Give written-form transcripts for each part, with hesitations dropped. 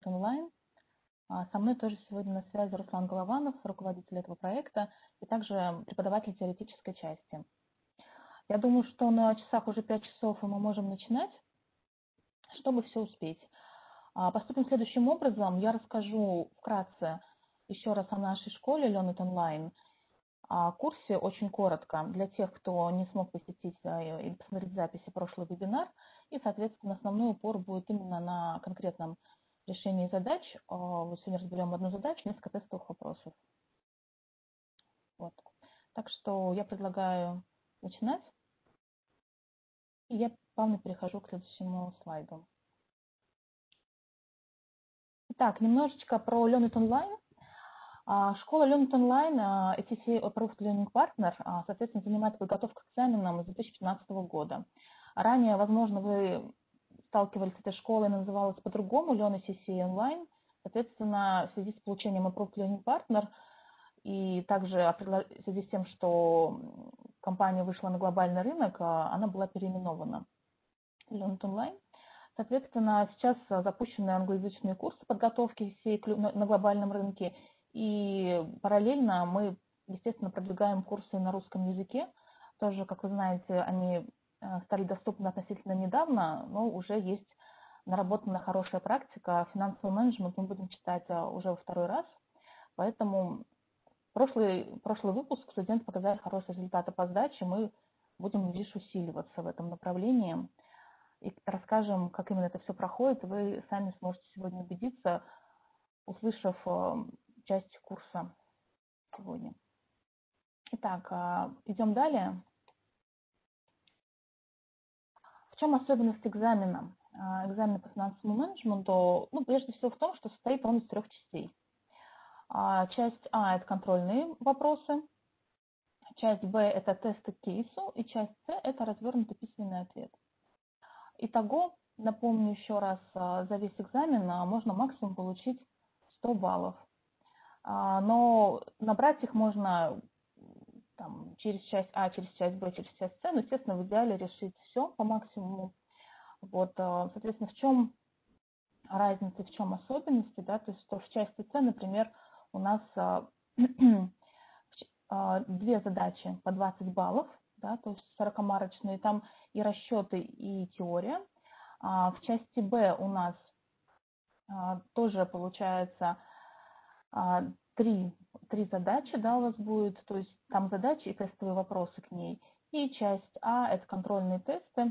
онлайн. Со мной тоже сегодня на связи Руслан Голованов, руководитель этого проекта и также преподаватель теоретической части. Я думаю, что на часах уже 5 часов, и мы можем начинать, чтобы все успеть. Поступим следующим образом. Я расскажу вкратце еще раз о нашей школе Learn It Online, о курсе очень коротко для тех, кто не смог посетить и посмотреть записи прошлый вебинар. И, соответственно, основной упор будет именно на конкретном решении задач. Вот сегодня разберем одну задачу, несколько тестовых вопросов. Вот. Так что я предлагаю начинать. И я плавно перехожу к следующему слайду. Итак, немножечко про Learn It Online. Школа Learn It Online, ETC Approved Learning Partner, соответственно, занимается подготовкой к экзаменам с 2015 года. Ранее, возможно, вы сталкивались с этой школой, она называлась по-другому, Learn ETC Online. Соответственно, в связи с получением Approved Learning Partner и также в связи с тем, что компания вышла на глобальный рынок, она была переименована в Learn It Online. Соответственно, сейчас запущены англоязычные курсы подготовки на глобальном рынке, и параллельно мы, естественно, продвигаем курсы на русском языке. Тоже, как вы знаете, они стали доступны относительно недавно, но уже есть наработанная хорошая практика. Финансовый менеджмент мы будем читать уже во второй раз, поэтому прошлый выпуск студенты показали хорошие результаты по сдаче, мы будем лишь усиливаться в этом направлении. И расскажем, как именно это все проходит. Вы сами сможете сегодня убедиться, услышав часть курса сегодня. Итак, идем далее. В чем особенность экзамена? Экзамена по финансовому менеджменту, прежде всего в том, что состоит он из 3 частей. Часть А – это контрольные вопросы, часть Б – это тесты к кейсу, и часть С – это развернутый письменный ответ. Итого, напомню еще раз, за весь экзамен можно максимум получить 100 баллов. Но набрать их можно через часть А, через часть Б, через часть С, но, естественно, в идеале решить все по максимуму. Вот, соответственно, в чем разница, в чем особенности, да, то есть что в части С, например, у нас 2 задачи по 20 баллов, да, то есть 40-марочные, там и расчеты, и теория. В части Б у нас тоже получается 3 задачи, да, у вас будет, то есть там задачи и тестовые вопросы к ней. И часть А – это контрольные тесты,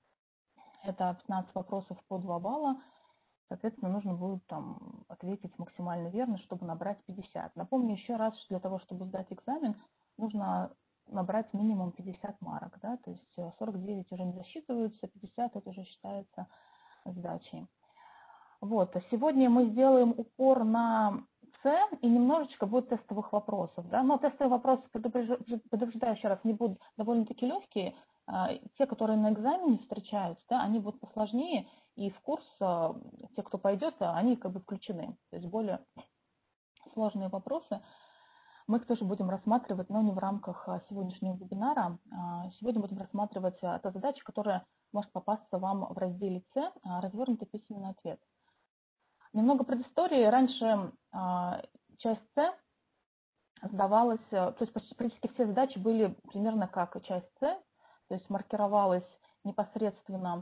это 15 вопросов по 2 балла. Соответственно, нужно будет ответить максимально верно, чтобы набрать 50. Напомню еще раз, что для того, чтобы сдать экзамен, нужно набрать минимум 50 марок, да, то есть 49 уже не засчитываются, 50 это уже считается сдачей. Вот, сегодня мы сделаем упор на С, и немножечко будет тестовых вопросов, да, но тестовые вопросы, предупреждаю еще раз, они будут довольно-таки легкие, те, которые на экзамене встречаются, да, они будут посложнее, и в курс те, кто пойдет, они включены, то есть более сложные вопросы мы тоже будем рассматривать, но не в рамках сегодняшнего вебинара. Сегодня будем рассматривать ту задачу, которая может попасться вам в разделе С, развернутый письменный ответ. Немного предыстории. Раньше часть С сдавалась, то есть практически все задачи были примерно как часть С, то есть маркировалась непосредственно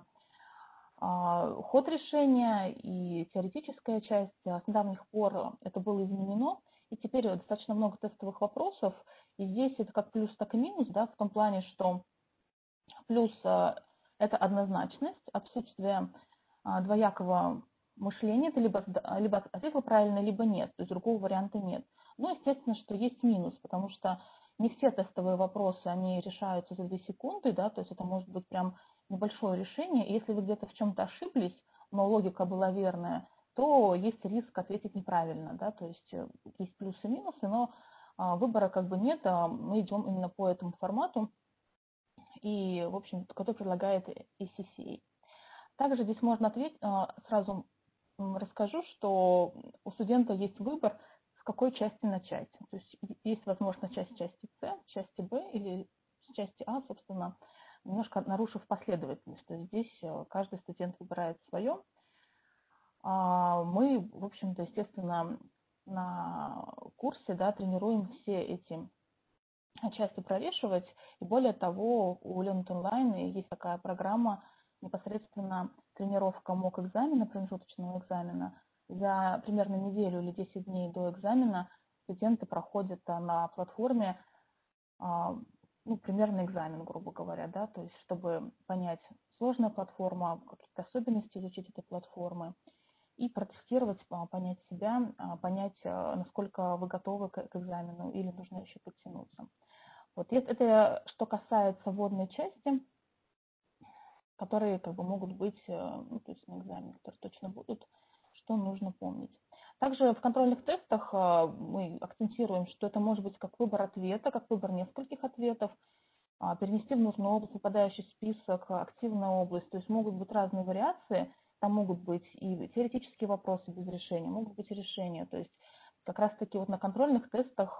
ход решения и теоретическая часть. С недавних пор это было изменено, и теперь достаточно много тестовых вопросов, и здесь это как плюс, так и минус, да, в том плане, что плюс это однозначность, отсутствие двоякого мышления, ты либо ответил правильно, либо нет, то есть другого варианта нет. Но, естественно, что есть минус, потому что не все тестовые вопросы, они решаются за 2 секунды, да, то есть это может быть прям небольшое решение, и если вы где-то в чем-то ошиблись, но логика была верная, то есть риск ответить неправильно, да, то есть есть плюсы и минусы, но выбора нет, мы идем именно по этому формату, и, в общем, который предлагает ECCA. Также здесь можно ответить, сразу расскажу, что у студента есть выбор, с какой части начать. То есть есть возможность начать с части С, части Б или с части А, собственно, немножко нарушив последовательность. То есть здесь каждый студент выбирает свое. Мы, в общем-то, естественно, на курсе, да, тренируем все эти части прорешивать. И более того, у Learn Online есть такая программа непосредственно тренировка МОК-экзамена, промежуточного экзамена. За примерно неделю или 10 дней до экзамена студенты проходят на платформе примерно экзамен, грубо говоря, да, то есть чтобы понять, сложная платформа, какие-то особенности изучить этой платформы и протестировать, понять себя, понять, насколько вы готовы к экзамену или нужно еще подтянуться. Вот это что касается вводной части, которые как бы могут быть, то есть на экзамене, которые точно будут, что нужно помнить. Также в контрольных тестах мы акцентируем, что это может быть как выбор ответа, как выбор нескольких ответов, перенести в нужную область, попадающий список, активная область. То есть могут быть разные вариации. Там могут быть и теоретические вопросы без решения, могут быть и решения. То есть как раз-таки вот на контрольных тестах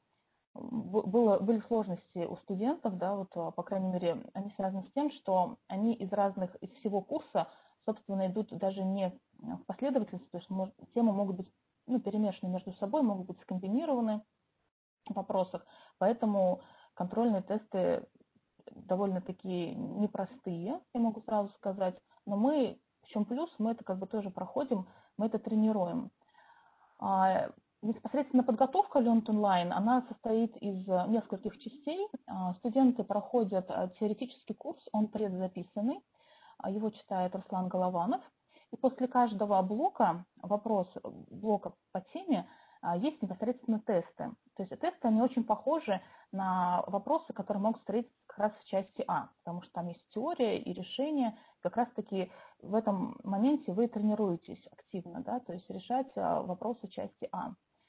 были сложности у студентов, да, вот, по крайней мере, они связаны с тем, что они из всего курса, собственно, идут даже не в последовательности, то есть темы могут быть перемешаны между собой, могут быть скомбинированы в вопросах, поэтому контрольные тесты довольно-таки непростые, я могу сразу сказать, но в чем плюс, мы это как бы тоже проходим, мы это тренируем. Непосредственно подготовка Learn Online, она состоит из нескольких частей. Студенты проходят теоретический курс, он предзаписанный, его читает Руслан Голованов. И после каждого блока по теме, есть непосредственно тесты. То есть тесты, они очень похожи на вопросы, которые могут встретиться как раз в части А, потому что там есть теория и решение. Как раз-таки в этом моменте вы тренируетесь активно, да, то есть решать вопросы части А.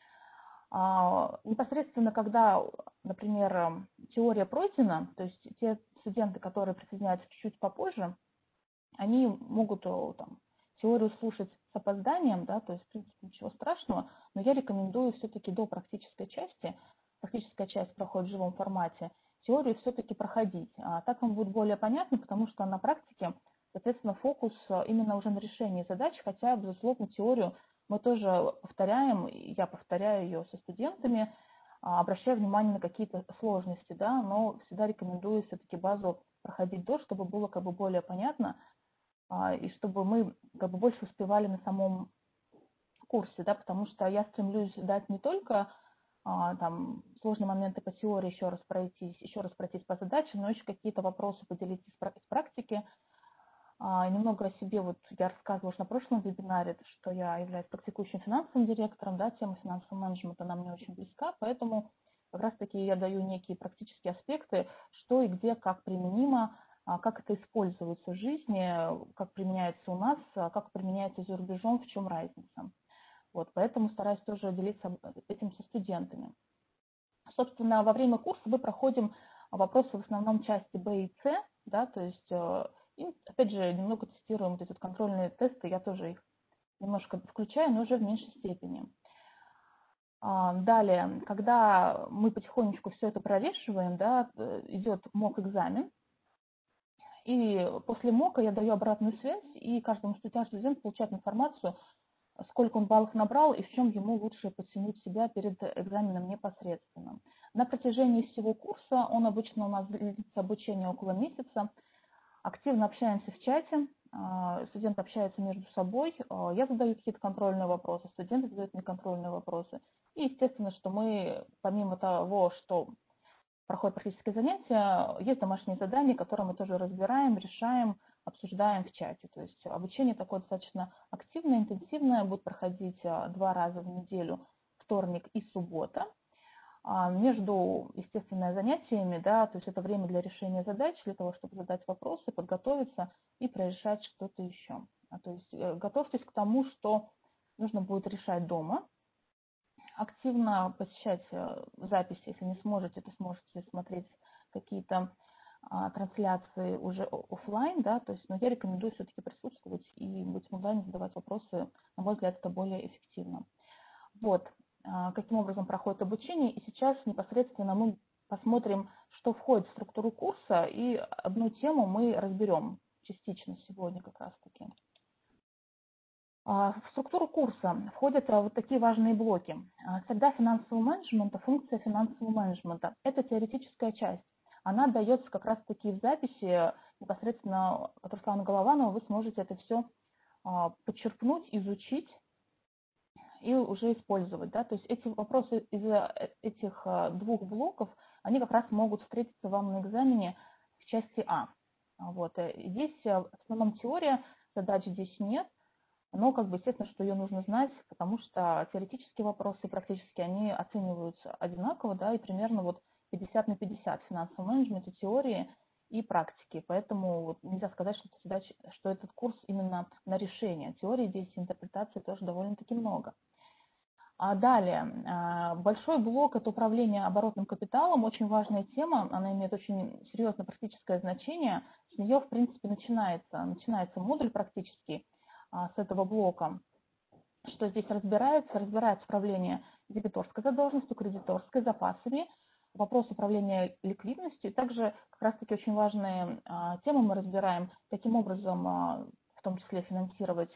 Непосредственно, когда, например, теория пройдена, то есть те студенты, которые присоединяются чуть-чуть попозже, они могут теорию слушать с опозданием, да, то есть, в принципе, ничего страшного, но я рекомендую все-таки до практической части, практическая часть проходит в живом формате, теорию все-таки проходить. Так вам будет более понятно, потому что на практике, соответственно, фокус именно уже на решении задач, хотя, безусловно, теорию мы тоже повторяем, я повторяю ее со студентами, обращая внимание на какие-то сложности, да, но всегда рекомендую все-таки базу проходить чтобы было как бы более понятно, и чтобы мы как бы больше успевали на самом курсе, да, потому что я стремлюсь дать не только сложные моменты по теории еще раз пройтись по задачам, но еще какие-то вопросы поделить из практики. Немного о себе, вот я рассказывала уже на прошлом вебинаре, что я являюсь практикующим финансовым директором, да, тема финансового менеджмента она мне очень близка, поэтому как раз-таки я даю некие практические аспекты, что и где, как применимо, как это используется в жизни, как применяется у нас, как применяется за рубежом, в чем разница. Вот, поэтому стараюсь тоже делиться этим со студентами. Собственно, во время курса мы проходим вопросы в основном части Б и С, да, то есть, и, опять же, немного тестируем вот эти вот контрольные тесты, я тоже их немножко включаю, но уже в меньшей степени. Далее, когда мы потихонечку все это прорешиваем, да, идет МОК-экзамен, и после МОКа я даю обратную связь, и каждый студент получает информацию, сколько он баллов набрал и в чем ему лучше подтянуть себя перед экзаменом непосредственно. На протяжении всего курса, он обычно у нас длится обучение около месяца, активно общаемся в чате, студенты общаются между собой, я задаю какие-то контрольные вопросы, студенты задают мне контрольные вопросы. И естественно, что мы, помимо того, что проходят практические занятия, есть домашние задания, которые мы тоже разбираем, решаем, обсуждаем в чате. То есть обучение такое достаточно активное, интенсивное, будет проходить 2 раза в неделю, вторник и суббота. Между, естественно, занятиями, да, то есть это время для решения задач, для того, чтобы задать вопросы, подготовиться и прорешать что-то еще. То есть готовьтесь к тому, что нужно будет решать дома. Активно посещать записи, если не сможете, то сможете смотреть какие-то трансляции уже офлайн, да, то есть, но я рекомендую все-таки присутствовать и быть в онлайне, задавать вопросы, на мой взгляд, это более эффективно. Вот, каким образом проходит обучение, и сейчас непосредственно мы посмотрим, что входит в структуру курса, и одну тему мы разберем частично сегодня как раз-таки. В структуру курса входят вот такие важные блоки. Среда финансового менеджмента, функция финансового менеджмента. Это теоретическая часть. Она дается как раз-таки в записи непосредственно от Руслана Голованова. Вы сможете это все подчеркнуть, изучить и уже использовать. Да? То есть эти вопросы из этих двух блоков, они как раз могут встретиться вам на экзамене в части А. Вот. Здесь в основном теория, задач здесь нет. Но, естественно, что ее нужно знать, потому что теоретические вопросы и практически они оцениваются одинаково, да, и примерно 50 на 50 в финансовом менеджменте, теории и практики. Поэтому нельзя сказать, что этот курс именно на решение. Теории здесь, интерпретации тоже довольно-таки много. А далее, большой блок – это управление оборотным капиталом, очень важная тема, она имеет очень серьезное практическое значение. С нее, в принципе, начинается модуль практический с этого блока. Что здесь разбирается? Разбирается управление дебиторской задолженностью, кредиторской, запасами, вопрос управления ликвидностью. И также как раз-таки очень важные темы мы разбираем, каким образом в том числе финансировать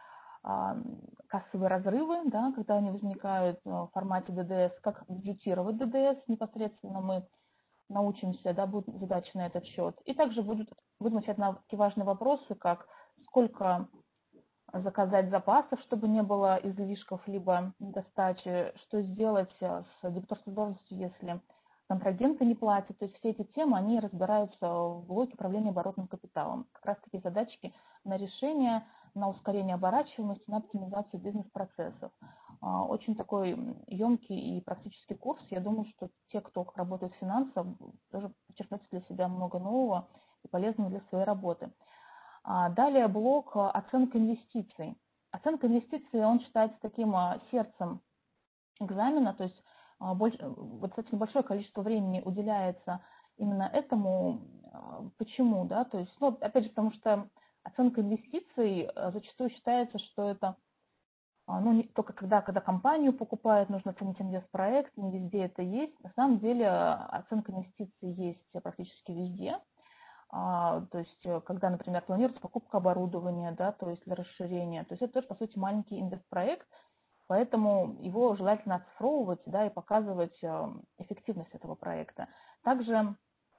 кассовые разрывы, да, когда они возникают в формате ДДС, как бюджетировать ДДС непосредственно мы научимся, да, будут задачи на этот счет. И также будут отвечать на такие важные вопросы, как сколько заказать запасов, чтобы не было излишков либо недостачи, что сделать с дебиторской задолженностью, если контрагенты не платят. То есть все эти темы, они разбираются в блоке управления оборотным капиталом. Как раз таки задачки на решение, на ускорение оборачиваемости, на оптимизацию бизнес-процессов. Очень такой емкий и практический курс. Я думаю, что те, кто работает в финансах, тоже подчеркнут для себя много нового и полезного для своей работы. Далее блок оценка инвестиций. Оценка инвестиций, он считается таким сердцем экзамена, то есть достаточно большое количество времени уделяется именно этому. Почему? Да? То есть, опять же, потому что оценка инвестиций зачастую считается, что это не только когда компанию покупают, нужно оценить инвестпроект, не везде это есть. На самом деле оценка инвестиций есть практически везде. То есть, когда, например, планируется покупка оборудования, да, то есть для расширения, то есть это тоже, по сути, маленький инвестпроект, поэтому его желательно оцифровывать, да, и показывать эффективность этого проекта. Также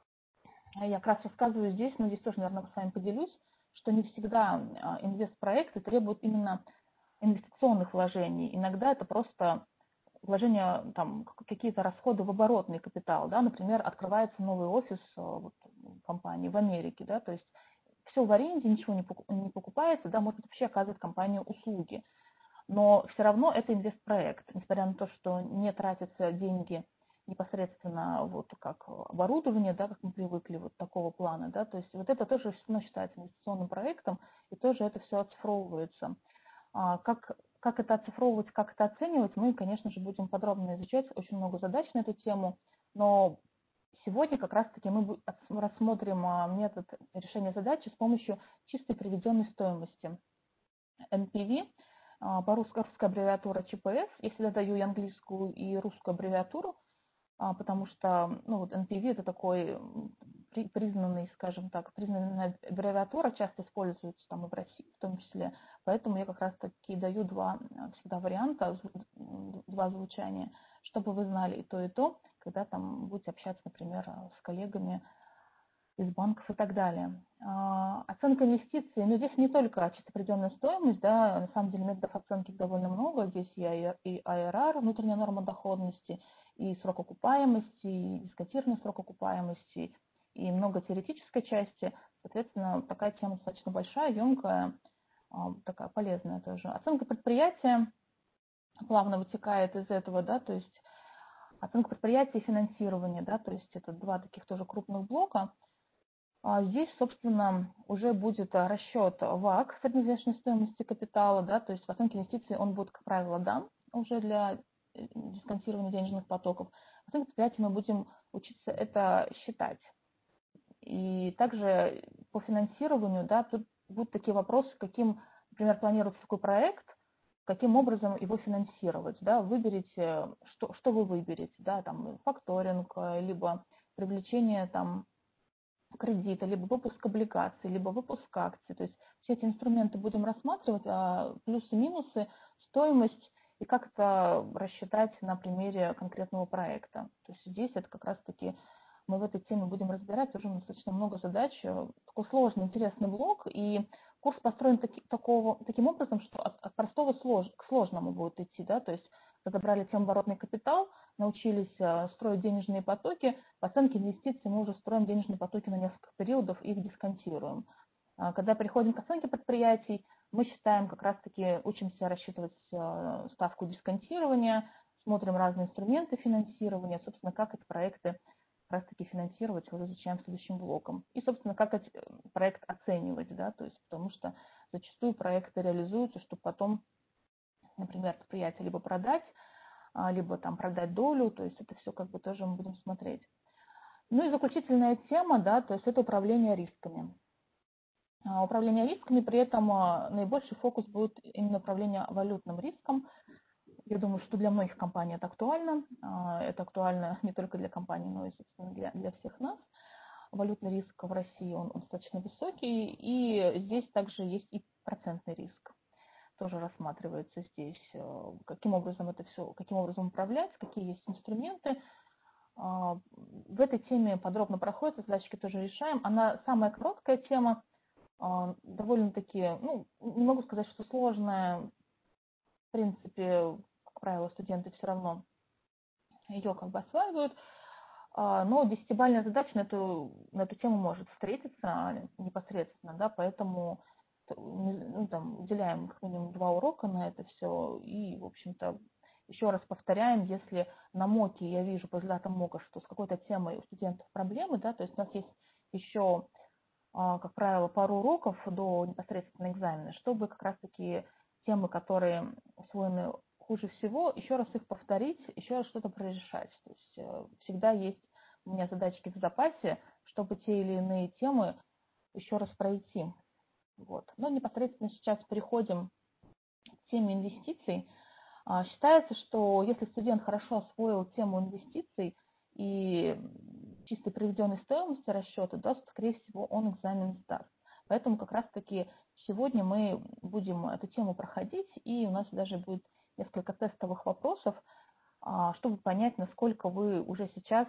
я как раз рассказываю здесь, но здесь тоже, наверное, с вами поделюсь, что не всегда инвестпроекты требуют именно инвестиционных вложений. Иногда это просто вложения, какие-то расходы в оборотный капитал, да, например, открывается новый офис компании в Америке, да, то есть все в аренде, ничего не покупается, да, может быть, вообще оказывает компания услуги, но все равно это инвестпроект, несмотря на то, что не тратятся деньги непосредственно как оборудование, да, как мы привыкли, такого плана, да, то есть это тоже все равно считается инвестиционным проектом, и тоже это все оцифровывается. Как это оцифровывать, как это оценивать, мы, конечно же, будем подробно изучать, очень много задач на эту тему, но сегодня как раз-таки мы рассмотрим метод решения задачи с помощью чистой приведенной стоимости. NPV, по-русски русская аббревиатура ЧПС, я всегда даю и английскую, и русскую аббревиатуру, потому что NPV это такой признанный, скажем так, признанная аббревиатура, часто используется и в России в том числе, поэтому я как раз таки даю всегда варианта, два звучания, чтобы вы знали и то, когда будете общаться, например, с коллегами из банков и так далее. Оценка инвестиций, но здесь не только чисто определенная стоимость, да, на самом деле методов оценки довольно много, здесь и IRR, внутренняя норма доходности, и срок окупаемости, и дисконтированный срок окупаемости, и много теоретической части, соответственно, такая тема достаточно большая, емкая, такая полезная тоже. Оценка предприятия плавно вытекает из этого, да, то есть оценка предприятия и финансирование, да, то есть это два таких тоже крупных блока. Здесь, собственно, уже будет расчет ВАК, средневзвешенной стоимости капитала, да, то есть в оценке инвестиций он будет, как правило, дан уже для дисконтирования денежных потоков. В оценке предприятия мы будем учиться это считать. И также по финансированию, да, тут будут такие вопросы, каким, например, планируется такой проект, каким образом его финансировать, да, выберите, что вы выберете, да, факторинг, либо привлечение кредита, либо выпуск облигаций, либо выпуск акций. То есть все эти инструменты будем рассматривать, плюсы, минусы, стоимость и как это рассчитать на примере конкретного проекта. То есть здесь это как раз-таки мы в этой теме будем разбирать, уже достаточно много задач, такой сложный, интересный блок, и курс построен таким образом, что от простого к сложному будет идти, да, то есть разобрали тему оборотный капитал, научились строить денежные потоки, по оценке инвестиций мы уже строим денежные потоки на несколько периодов, их дисконтируем. Когда переходим к оценке предприятий, мы считаем, как раз-таки учимся рассчитывать ставку дисконтирования, смотрим разные инструменты финансирования, собственно, как эти проекты как раз-таки финансировать, уже изучаем следующим блоком. И, собственно, как этот проект оценивать, да, то есть потому что зачастую проекты реализуются, чтобы потом, например, предприятие либо продать, либо там продать долю, то есть это все как бы тоже мы будем смотреть. Ну и заключительная тема, да, то есть это управление рисками. Управление рисками, при этом наибольший фокус будет именно управление валютным риском. Я думаю, что для многих компаний это актуально. Это актуально не только для компаний, но и, собственно, для всех нас. Валютный риск в России, он достаточно высокий, и здесь также есть и процентный риск. Тоже рассматривается здесь, каким образом это все, каким образом управлять, какие есть инструменты. В этой теме подробно проходит, задачки тоже решаем. Она самая короткая тема, довольно-таки, ну, не могу сказать, что сложная. В принципе, как правило, студенты все равно ее как бы осваивают. Но 10-бальная задача на эту тему может встретиться непосредственно, да, поэтому ну, там, уделяем как минимум 2 урока на это все. И, в общем-то, еще раз повторяем, если на МОКе я вижу по результатам МОКа, что с какой-то темой у студентов проблемы, да, то есть у нас есть еще, как правило, пару уроков до непосредственно экзамена, чтобы как раз-таки темы, которые усвоены хуже всего, еще раз их повторить, еще раз что-то прорешать. То есть всегда есть у меня задачки в запасе, чтобы те или иные темы еще раз пройти. Вот. Но непосредственно сейчас переходим к теме инвестиций. Считается, что если студент хорошо освоил тему инвестиций и чисто приведенной стоимости расчета, да, то, скорее всего, он экзамен сдаст. Поэтому как раз-таки сегодня мы будем эту тему проходить, и у нас даже будет несколько тестовых вопросов, чтобы понять, насколько вы уже сейчас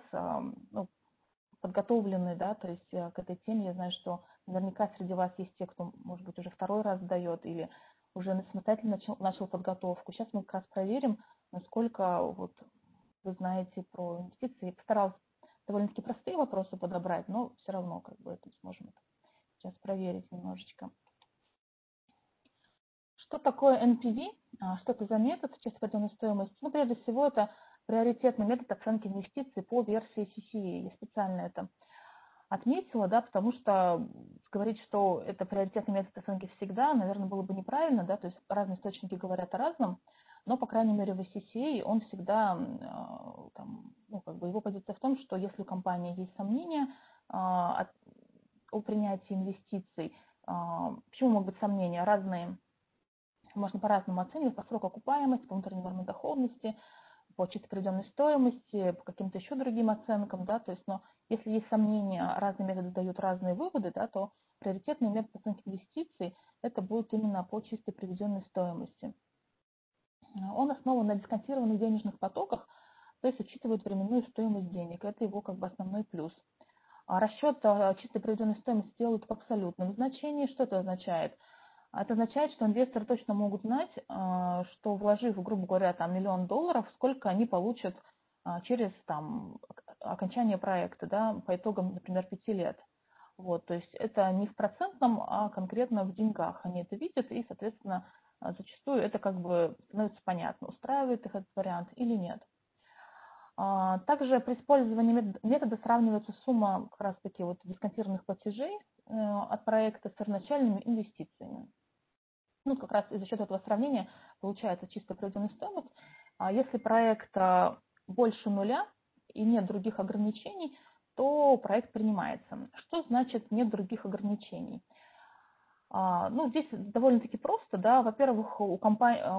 подготовлены, да, то есть к этой теме. Я знаю, что наверняка среди вас есть те, кто, может быть, уже второй раз сдает или уже самостоятельно начал подготовку. Сейчас мы как раз проверим, насколько вот вы знаете про инвестиции. Я постаралась довольно-таки простые вопросы подобрать, но все равно как бы это сможем сейчас проверить немножечко. Что такое NPV? Что это за метод чисто приведенной стоимости? Ну, прежде всего, это приоритетный метод оценки инвестиций по версии CCA. Я специально это отметила, да, потому что говорить, что это приоритетный метод оценки всегда, наверное, было бы неправильно, да, то есть разные источники говорят о разном, но, по крайней мере, в CCA он всегда, там, ну, как бы его позиция в том, что если у компании есть сомнения о принятии инвестиций, почему могут быть сомнения? Разные, можно по-разному оценивать, по сроку окупаемости, по внутренней норме доходности, по чисто приведенной стоимости, по каким-то еще другим оценкам, да, то есть, но если есть сомнения, разные методы дают разные выводы, да, то приоритетный метод оценки инвестиций это будет именно по чисто приведенной стоимости. Он основан на дисконтированных денежных потоках, то есть учитывает временную стоимость денег, это его как бы основной плюс. Расчет чисто приведенной стоимости делают в абсолютном значении. Что это означает? Это означает, что инвесторы точно могут знать, что вложив, грубо говоря, там, $1 000 000, сколько они получат через там, окончание проекта, да, по итогам, например, 5 лет. Вот, то есть это не в процентном, а конкретно в деньгах они это видят, и, соответственно, зачастую это как бы становится понятно, устраивает их этот вариант или нет. Также при использовании метода сравнивается сумма как раз-таки вот дисконтированных платежей от проекта с первоначальными инвестициями. Ну, как раз за счет этого сравнения получается чисто приведенная стоимость. Если проект больше нуля и нет других ограничений, то проект принимается. Что значит нет других ограничений? Ну, здесь довольно-таки просто, да, во-первых, у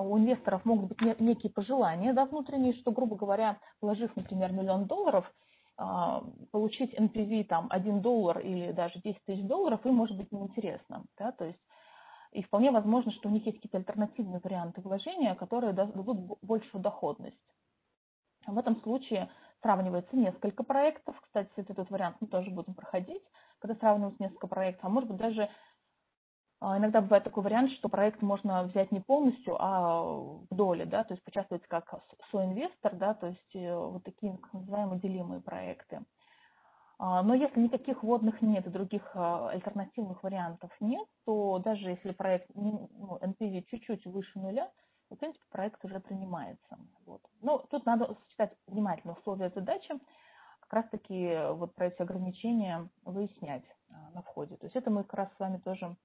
инвесторов могут быть некие пожелания, да, внутренние, что, грубо говоря, вложив, например, $1 000 000, получить NPV там $1 или даже $10 000 им может быть неинтересно, да, то есть и вполне возможно, что у них есть какие-то альтернативные варианты вложения, которые дадут большую доходность. В этом случае сравнивается несколько проектов. Кстати, этот вариант мы тоже будем проходить, когда сравниваются несколько проектов. А может быть даже иногда бывает такой вариант, что проект можно взять не полностью, а в доли, да, то есть поучаствовать как соинвестор, да, то есть вот такие так называемые делимые проекты. Но если никаких вводных нет и других альтернативных вариантов нет, то даже если проект NPV чуть-чуть выше нуля, в принципе, проект уже принимается. Вот. Но тут надо сочетать внимательно условия задачи, как раз-таки вот про эти ограничения выяснять на входе. То есть это мы как раз с вами тоже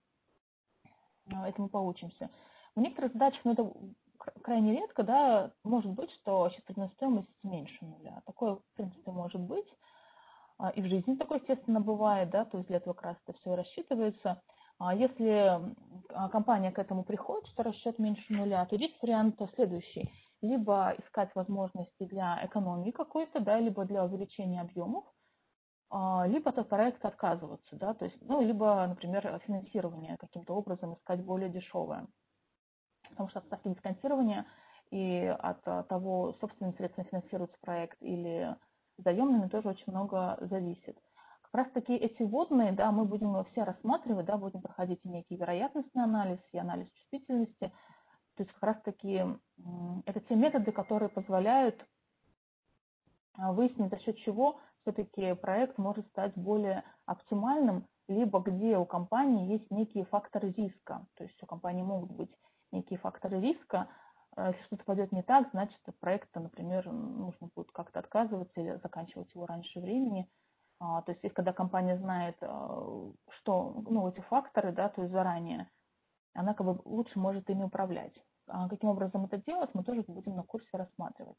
этому поучимся. В некоторых задачах, ну это крайне редко, да, может быть, что счетоводная стоимость меньше нуля. Такое, в принципе, может быть. И в жизни такое, естественно, бывает, да, то есть для этого как раз это все рассчитывается. Если компания к этому приходит, что расчет меньше нуля, то здесь вариант следующий. Либо искать возможности для экономии какой-то, да, либо для увеличения объемов, либо от проекта отказываться, да, то есть, ну, либо, например, финансирование каким-то образом искать более дешевое. Потому что от ставки дисконтирования и от того, собственными средствами финансируется проект или заемными, тоже очень много зависит. Как раз таки эти вводные, да, мы будем все рассматривать, да, будем проходить и некий вероятностный анализ, и анализ чувствительности. То есть как раз таки это те методы, которые позволяют выяснить, за счет чего все-таки проект может стать более оптимальным, либо где у компании есть некие факторы риска. То есть у компании могут быть некие факторы риска. Если что-то пойдет не так, значит, от проекта, например, нужно будет как-то отказываться или заканчивать его раньше времени. То есть, если когда компания знает, что, ну, эти факторы, да, то есть заранее, она как бы лучше может ими управлять. Каким образом это делать, мы тоже будем на курсе рассматривать.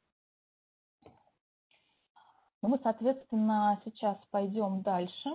Ну, мы, соответственно, сейчас пойдем дальше.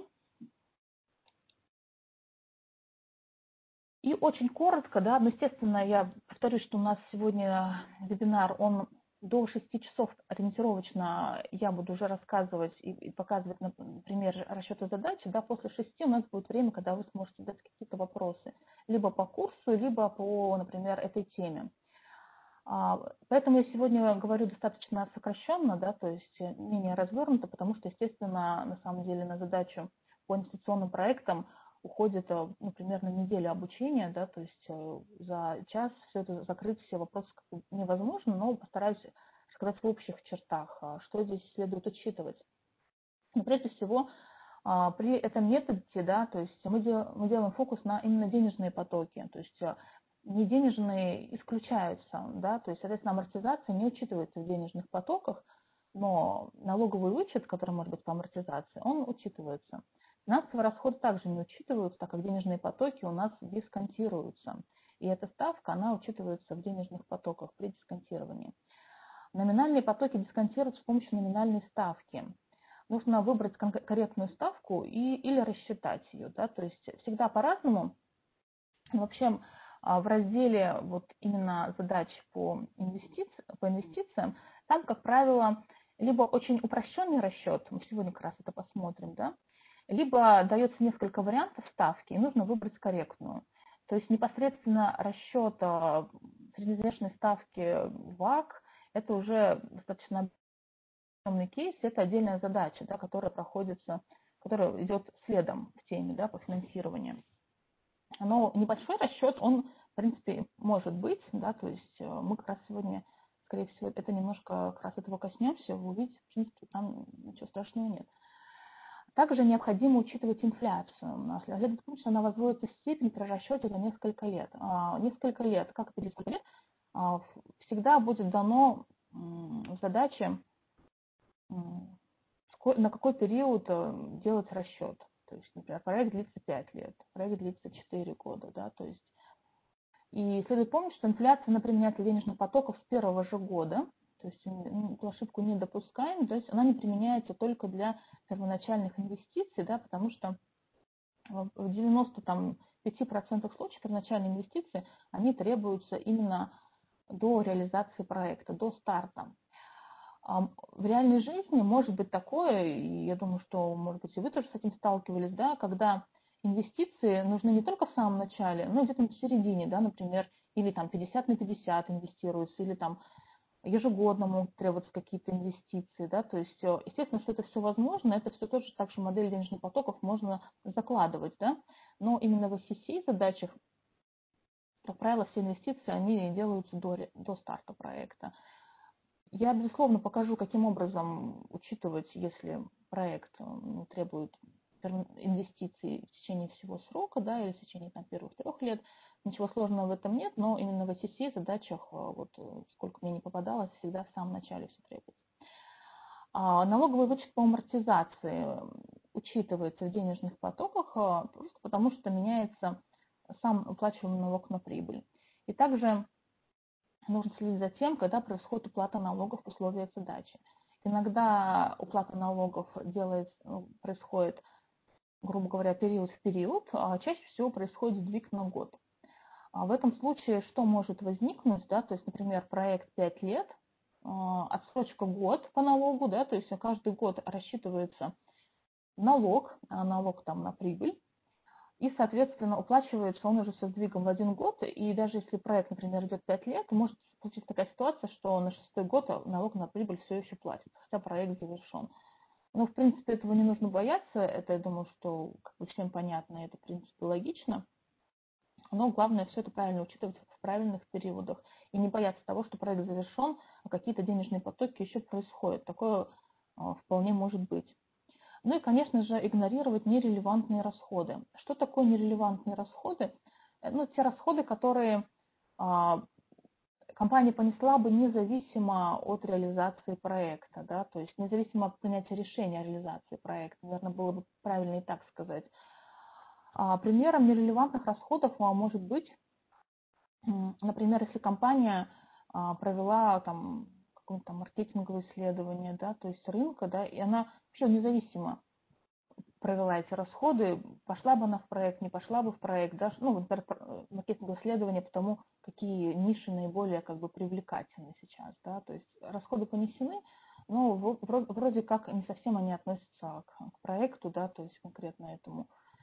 И очень коротко, да, ну, естественно, я повторюсь, что у нас сегодня вебинар, он до 6 часов ориентировочно я буду уже рассказывать и показывать, например, расчеты задачи, да, после 6 у нас будет время, когда вы сможете задать какие-то вопросы, либо по курсу, либо по, например, этой теме. Поэтому я сегодня говорю достаточно сокращенно, да, то есть менее развернуто, потому что, естественно, на самом деле на задачу по инвестиционным проектам уходит, ну, примерно неделя обучения, да, то есть за час все это закрыть, все вопросы невозможно, но постараюсь сказать в общих чертах, что здесь следует учитывать. Но прежде всего, при этом методе, да, то есть мы делаем фокус на именно денежные потоки, то есть не денежные исключаются, да, то есть, соответственно, амортизация не учитывается в денежных потоках, но налоговый вычет, который может быть по амортизации, он учитывается. Финансовые расходы также не учитываются, так как денежные потоки у нас дисконтируются. И эта ставка, она учитывается в денежных потоках при дисконтировании. Номинальные потоки дисконтируются с помощью номинальной ставки. Нужно выбрать корректную ставку или рассчитать ее. Да? То есть всегда по-разному. Вообще в разделе вот именно задач по инвестициям, там, как правило, либо очень упрощенный расчет, мы сегодня как раз это посмотрим, да, либо дается несколько вариантов ставки, и нужно выбрать корректную. То есть непосредственно расчет средневзвешенной ставки ВАК, это уже достаточно объемный кейс, это отдельная задача, да, которая идет следом в теме, да, по финансированию. Но небольшой расчет, он, в принципе, может быть, да, то есть мы как раз сегодня, скорее всего, это немножко как раз этого коснемся, вы увидите, в принципе, там ничего страшного нет. Также необходимо учитывать инфляцию. У нас следует помнить, что она возводится в степень при расчете за несколько лет. Несколько лет, как это несколько лет, всегда будет дано в задаче, на какой период делать расчет. То есть, например, проект длится 5 лет, проект длится 4 года, да, то есть. И следует помнить, что инфляция на применяется денежных потоков с первого же года, то есть эту ошибку не допускаем, то есть она не применяется только для первоначальных инвестиций, да, потому что в 95% случаев первоначальные инвестиции, они требуются именно до реализации проекта, до старта. В реальной жизни может быть такое, и я думаю, что, может быть, и вы тоже с этим сталкивались, да, когда инвестиции нужны не только в самом начале, но и где-то в середине, да, например, или там 50/50 инвестируется, или там ежегодно могут требоваться какие-то инвестиции, да, то есть, естественно, что это все возможно, это все тоже также модель денежных потоков можно закладывать, да, но именно в SCCA задачах, как правило, все инвестиции, они делаются до старта проекта. Я, безусловно, покажу, каким образом учитывать, если проект требует инвестиций в течение всего срока, да, или в течение там, первых 3 лет. Ничего сложного в этом нет, но именно в SCC задачах, вот сколько мне не попадалось, всегда в самом начале все требуется. Налоговый вычет по амортизации учитывается в денежных потоках просто потому, что меняется сам оплачиваемый налог на прибыль. И также нужно следить за тем, когда происходит уплата налогов в условиях задачи. Иногда уплата налогов происходит, грубо говоря, период в период, а чаще всего происходит сдвиг на год. В этом случае что может возникнуть, да, то есть, например, проект 5 лет, отсрочка год по налогу, да, то есть каждый год рассчитывается налог там на прибыль, и, соответственно, уплачивается он уже со сдвигом в 1 год, и даже если проект, например, идет 5 лет, может случиться такая ситуация, что на 6-й год налог на прибыль все еще платит, хотя проект завершен. Но, в принципе, этого не нужно бояться, это, я думаю, что как бы всем понятно, это, в принципе, логично. Но главное все это правильно учитывать в правильных периодах и не бояться того, что проект завершен, а какие-то денежные потоки еще происходят. Такое вполне может быть. Ну и, конечно же, игнорировать нерелевантные расходы. Что такое нерелевантные расходы? Ну, те расходы, которые компания понесла бы независимо от реализации проекта, да, то есть независимо от принятия решения о реализации проекта, наверное, было бы правильно и так сказать. Примером нерелевантных расходов может быть, например, если компания провела там какое-то маркетинговое исследование, да, то есть рынка, да, и она вообще независимо провела эти расходы, пошла бы она в проект, не пошла бы в проект, да, ну, например, маркетинговое исследование по тому, какие ниши наиболее как бы привлекательны сейчас, да, то есть расходы понесены, но вроде как не совсем они относятся к проекту, да, то есть конкретно этому.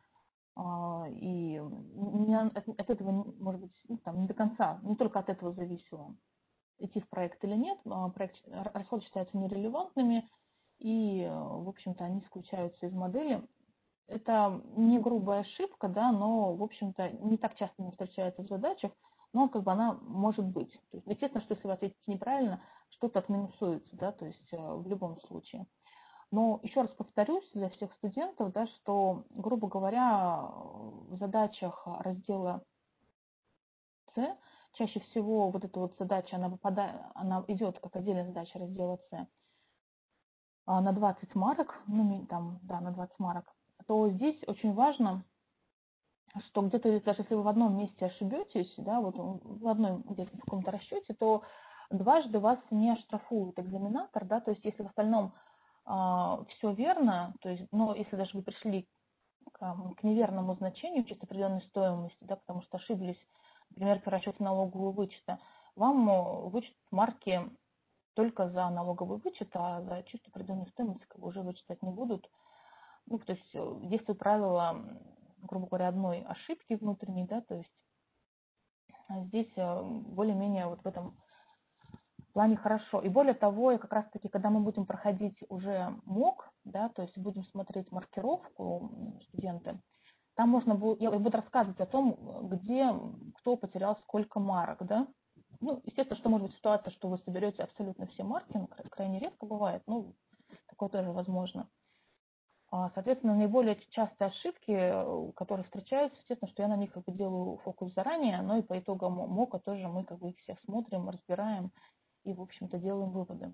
И от этого, может быть, ну, там, не до конца, не только от этого зависело, идти в проект или нет. Расходы считаются нерелевантными, и, в общем-то, они исключаются из модели. Это не грубая ошибка, да, но, в общем-то, не так часто не встречается в задачах, но как бы она может быть. То есть, естественно, что если вы ответите неправильно, что-то отминусуется, да, то есть в любом случае. Но еще раз повторюсь для всех студентов, да, что, грубо говоря, в задачах раздела С чаще всего вот эта вот задача, она идет как отдельная задача раздела С на 20 марок, ну, там, да, на 20 марок, то здесь очень важно, что где-то, даже если вы в одном месте ошибетесь, да, вот в одном где-то в каком-то расчете, то дважды вас не оштрафует экзаменатор, да, то есть если в остальном все верно, то есть, но если даже вы пришли к неверному значению чисто определенной стоимости, да, потому что ошиблись, например, при расчете налогового вычета, вам вычтут марки только за налоговый вычет, а за чисто определенную стоимость как бы уже вычитать не будут. Ну, то есть действует правило, грубо говоря, одной ошибки внутренней, да, то есть здесь более-менее вот в этом плане хорошо. И более того, и как раз-таки, когда мы будем проходить уже МОК, да, то есть будем смотреть маркировку студенты, там можно будет, я буду рассказывать о том, где кто потерял сколько марок, да. Ну, естественно, что может быть ситуация, что вы соберете абсолютно все марки, ну, крайне редко бывает, ну, такое тоже возможно. Соответственно, наиболее частые ошибки, которые встречаются, естественно, что я на них как бы делаю фокус заранее, но и по итогам МОКа тоже мы как бы их всех смотрим, разбираем и, в общем-то, делаем выводы.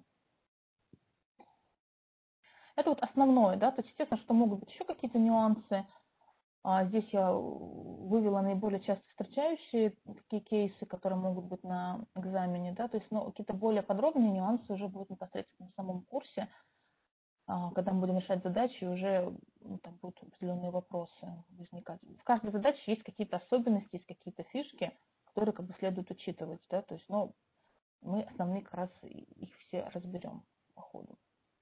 Это вот основное, да, то есть, естественно, что могут быть еще какие-то нюансы. Здесь я вывела наиболее часто встречающие такие кейсы, которые могут быть на экзамене, да, то есть, ну, какие-то более подробные нюансы уже будут непосредственно в самом курсе, когда мы будем решать задачи, уже там будут определенные вопросы возникать. В каждой задаче есть какие-то особенности, есть какие-то фишки, которые как бы следует учитывать, да, то есть, ну, мы основные как раз их все разберем. по ходу.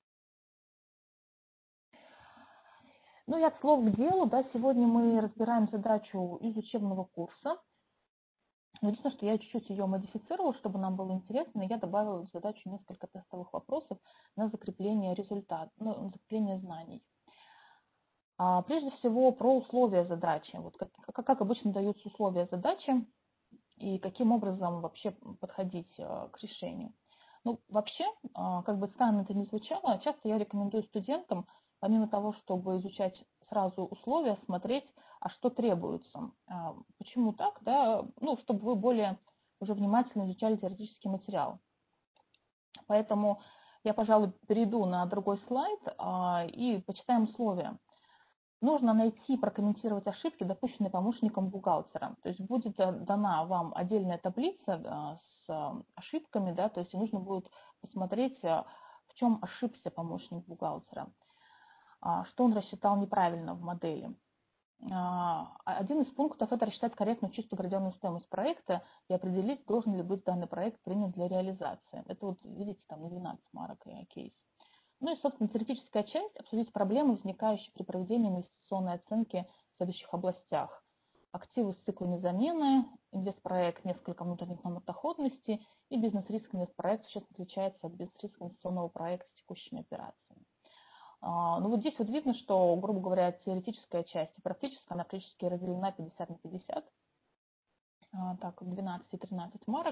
Ну и от слов к делу, да, сегодня мы разбираем задачу из учебного курса. Единственное, что я чуть-чуть ее модифицировала, чтобы нам было интересно, и я добавила в задачу несколько тестовых вопросов на закрепление результата, ну, на закрепление знаний. Прежде всего про условия задачи. Вот как обычно даются условия задачи и каким образом вообще подходить к решению. Ну, вообще, как бы странно это ни звучало, часто я рекомендую студентам, помимо того, чтобы изучать сразу условия, смотреть, а что требуется. Почему так? Да? Ну, чтобы вы более уже внимательно изучали теоретический материал. Поэтому я, пожалуй, перейду на другой слайд и почитаем условия. Нужно найти и прокомментировать ошибки, допущенные помощником бухгалтера. То есть будет дана вам отдельная таблица с ошибками, да, то есть нужно будет посмотреть, в чем ошибся помощник бухгалтера, что он рассчитал неправильно в модели. Один из пунктов – это рассчитать корректную чистую проведенную стоимость проекта и определить, должен ли быть данный проект принят для реализации. Это вот, видите, там на 12 марок кейс. Ну и, собственно, теоретическая часть – обсудить проблемы, возникающие при проведении инвестиционной оценки в следующих областях. Активы с циклами замены, инвестпроект, несколько внутренних номер доходности и бизнес-риск инвестпроект существенно отличается от бизнес-риска инвестиционного проекта с текущими операциями. Ну вот здесь вот видно, что, грубо говоря, теоретическая часть и практическая, она практически разделена 50 на 50. Так, 12 и 13 марок.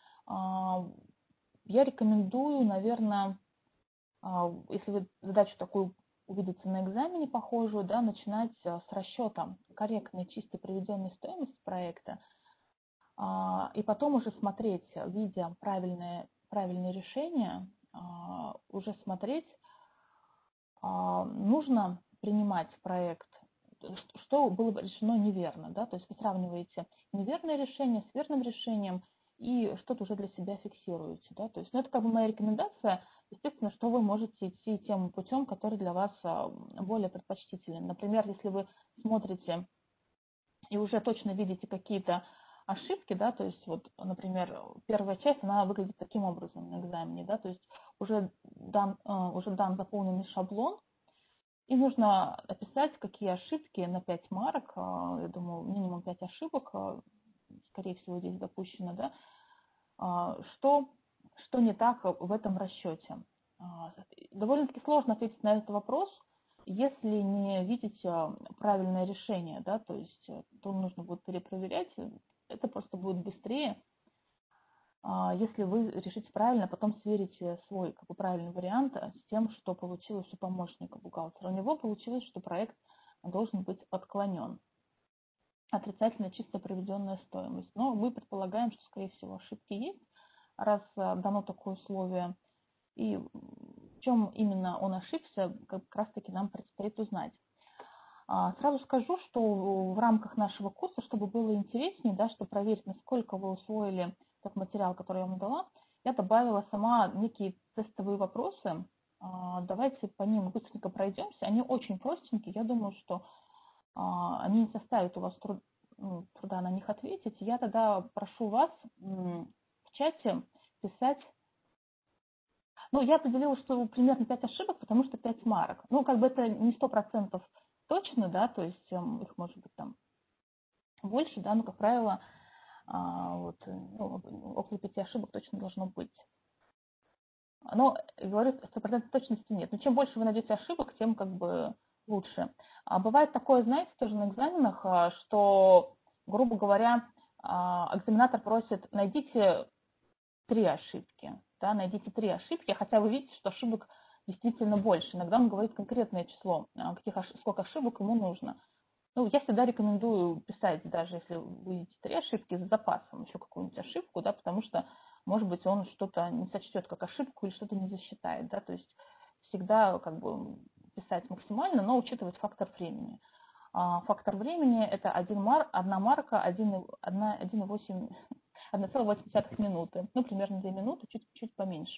Я рекомендую, наверное, если вы задачу такую увидите на экзамене похожую, да, начинать с расчета корректной, чистой приведенной стоимости проекта, и потом уже смотреть, видя правильные решения, уже смотреть, нужно принимать проект, что было бы решено неверно, да, то есть вы сравниваете неверное решение с верным решением и что-то уже для себя фиксируете, да, то есть, ну, это как бы моя рекомендация, естественно, что вы можете идти тем путем, который для вас более предпочтителен. Например, если вы смотрите и уже точно видите какие-то ошибки, да, то есть вот, например, первая часть, она выглядит таким образом на экзамене, да, то есть уже дан заполненный шаблон, и нужно описать, какие ошибки на 5 марок, я думаю, минимум 5 ошибок, скорее всего, здесь допущено, да, что не так в этом расчете. Довольно-таки сложно ответить на этот вопрос, если не видеть правильное решение, да, то есть то нужно будет перепроверять, это просто будет быстрее, если вы решите правильно, потом сверите свой как бы правильный вариант с тем, что получилось у помощника бухгалтера. У него получилось, что проект должен быть отклонен. Отрицательно чисто проведенная стоимость. Но мы предполагаем, что, скорее всего, ошибки есть, раз дано такое условие. И в чем именно он ошибся, как раз-таки нам предстоит узнать. Сразу скажу, что в рамках нашего курса, чтобы было интереснее, да, чтобы проверить, насколько вы усвоили тот материал, который я вам дала, я добавила сама некие тестовые вопросы. Давайте по ним быстренько пройдемся. Они очень простенькие. Я думаю, что они не составят у вас труда на них ответить. Я тогда прошу вас в чате писать. Ну, я определила, что примерно 5 ошибок, потому что 5 марок. Ну, как бы это не 100% точно, да, то есть их может быть там больше, да, но, как правило, вот, ну, около 5 ошибок точно должно быть. Но, говорю, 100% точности нет. Но чем больше вы найдете ошибок, тем как бы лучше. Бывает такое, знаете, тоже на экзаменах, что, грубо говоря, экзаменатор просит, найдите 3 ошибки. Да, найдите 3 ошибки, хотя вы видите, что ошибок действительно больше. Иногда он говорит конкретное число, сколько ошибок ему нужно. Ну, я всегда рекомендую писать, даже если вы видите 3 ошибки, с запасом еще какую-нибудь ошибку, да, потому что, может быть, он что-то не сочтет как ошибку или что-то не засчитает, да, то есть всегда как бы писать максимально, но учитывать фактор времени. Фактор времени – это 1 марка, 1,8 минуты, ну, примерно 2 минуты, чуть поменьше.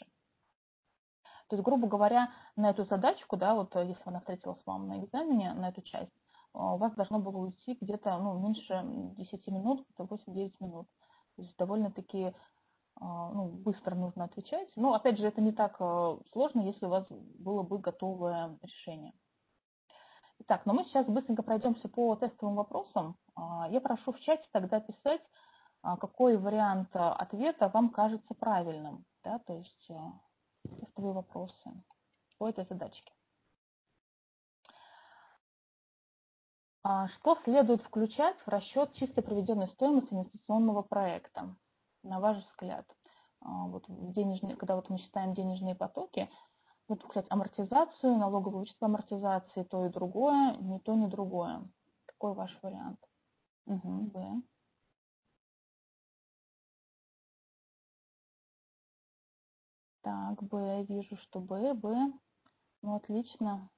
То есть, грубо говоря, на эту задачку, да, вот если она встретилась вам на экзамене, на эту часть, у вас должно было уйти где-то, ну, меньше 10 минут, где-то 8-9 минут. То есть довольно-таки ну, быстро нужно отвечать. Но, опять же, это не так сложно, если у вас было бы готовое решение. Итак, но мы сейчас быстренько пройдемся по тестовым вопросам. Я прошу в чате тогда писать, какой вариант ответа вам кажется правильным. Да, то есть тестовые вопросы по этой задачке. Что следует включать в расчет чистой приведенной стоимости инвестиционного проекта, на ваш взгляд? Вот когда вот мы считаем денежные потоки, вот включать амортизацию, налоговый вычет по амортизации, то и другое, ни то, ни другое. Какой ваш вариант? Угу, Б. Так, Б, вижу, что Б. Ну, отлично.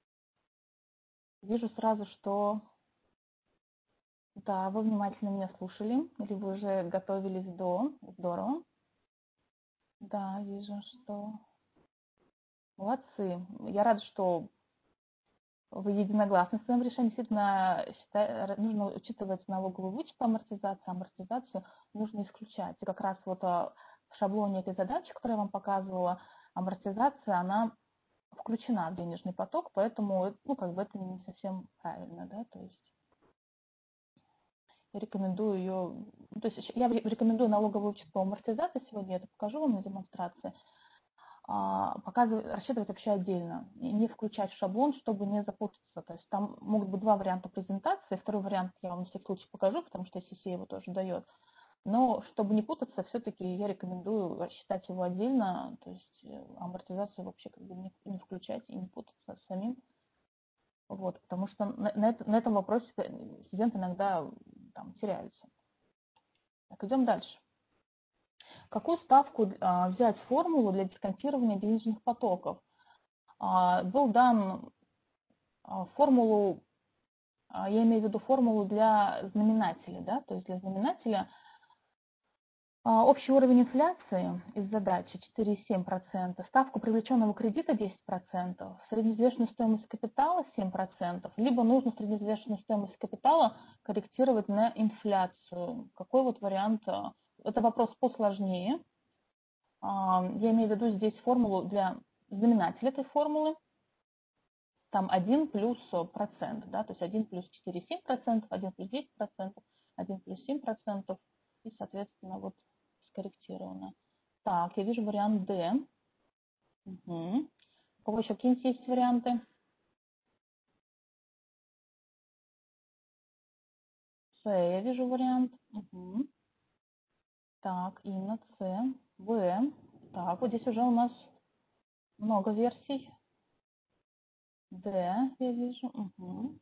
Вижу сразу, что да, вы внимательно меня слушали, или вы уже готовились до. Здорово. Да, вижу, что молодцы. Я рада, что вы единогласны в своем решении. Действительно, нужно учитывать налоговый вычет по амортизации. Амортизацию нужно исключать. И как раз вот в шаблоне этой задачи, которую я вам показывала, амортизация, она включена в денежный поток, поэтому, ну, как бы это не совсем правильно, да, то есть я рекомендую ее, то есть я рекомендую налоговый вычет по амортизации сегодня, я это покажу вам на демонстрации, рассчитывать вообще отдельно, и не включать в шаблон, чтобы не запутаться. То есть там могут быть два варианта презентации, второй вариант я вам на всякий случай покажу, потому что CCA его тоже дает. Но чтобы не путаться, все-таки я рекомендую считать его отдельно, то есть амортизацию вообще как бы не включать и не путаться с самим. Вот, потому что на этом вопросе студенты иногда там теряются. Так, идем дальше. Какую ставку взять формулу для дисконтирования денежных потоков? Был дан формулу, я имею в виду формулу для знаменателя, да, то есть для знаменателя общий уровень инфляции из задачи 4,7%, ставку привлеченного кредита 10%, средневзвешенную стоимость капитала 7%, либо нужно средневзвешенную стоимость капитала корректировать на инфляцию. Какой вот вариант? Это вопрос посложнее. Я имею в виду здесь формулу для знаменателя этой формулы. Там 1 плюс процент, да, то есть 1 плюс 4,7%, 1 плюс 10%, 1 плюс 7%, и, соответственно, вот скорректировано. Так, я вижу вариант D. Угу. У кого еще какие-нибудь есть варианты? С, я вижу вариант. Угу. Так, Инна, С, В. Так, вот здесь уже у нас много версий. D, я вижу. Угу.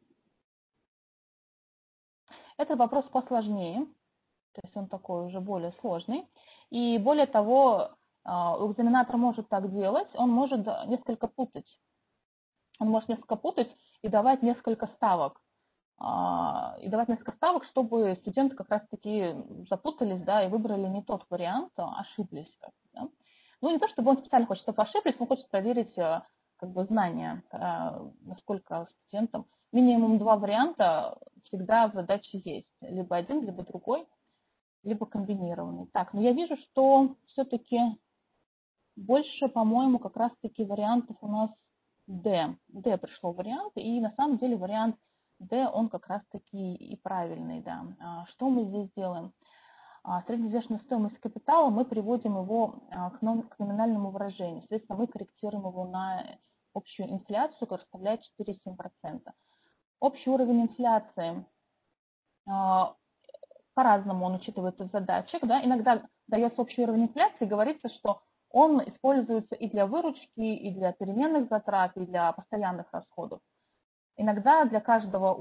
Это вопрос посложнее, то есть он такой уже более сложный. И более того, экзаменатор может так делать, он может несколько путать. Он может несколько путать и давать несколько ставок. Чтобы студенты как раз-таки запутались, да, и выбрали не тот вариант, ошиблись. Да. Ну, не то, чтобы он специально хочет, чтобы ошиблись, он хочет проверить как бы знания, насколько студентам. Минимум два варианта всегда в задаче есть. Либо один, либо другой, либо комбинированный. Так, но я вижу, что все-таки больше, по-моему, как раз-таки вариантов у нас D. D пришло вариант, и на самом деле вариант D, он как раз-таки и правильный, да. Что мы здесь делаем? Средневзвешенную стоимость капитала мы приводим его к номинальному выражению. Соответственно, мы корректируем его на общую инфляцию, которая составляет 4,7%. Общий уровень инфляции по-разному он учитывается в задачах. Да? Иногда дается общий уровень инфляции, говорится, что он используется и для выручки, и для переменных затрат, и для постоянных расходов. Иногда для каждого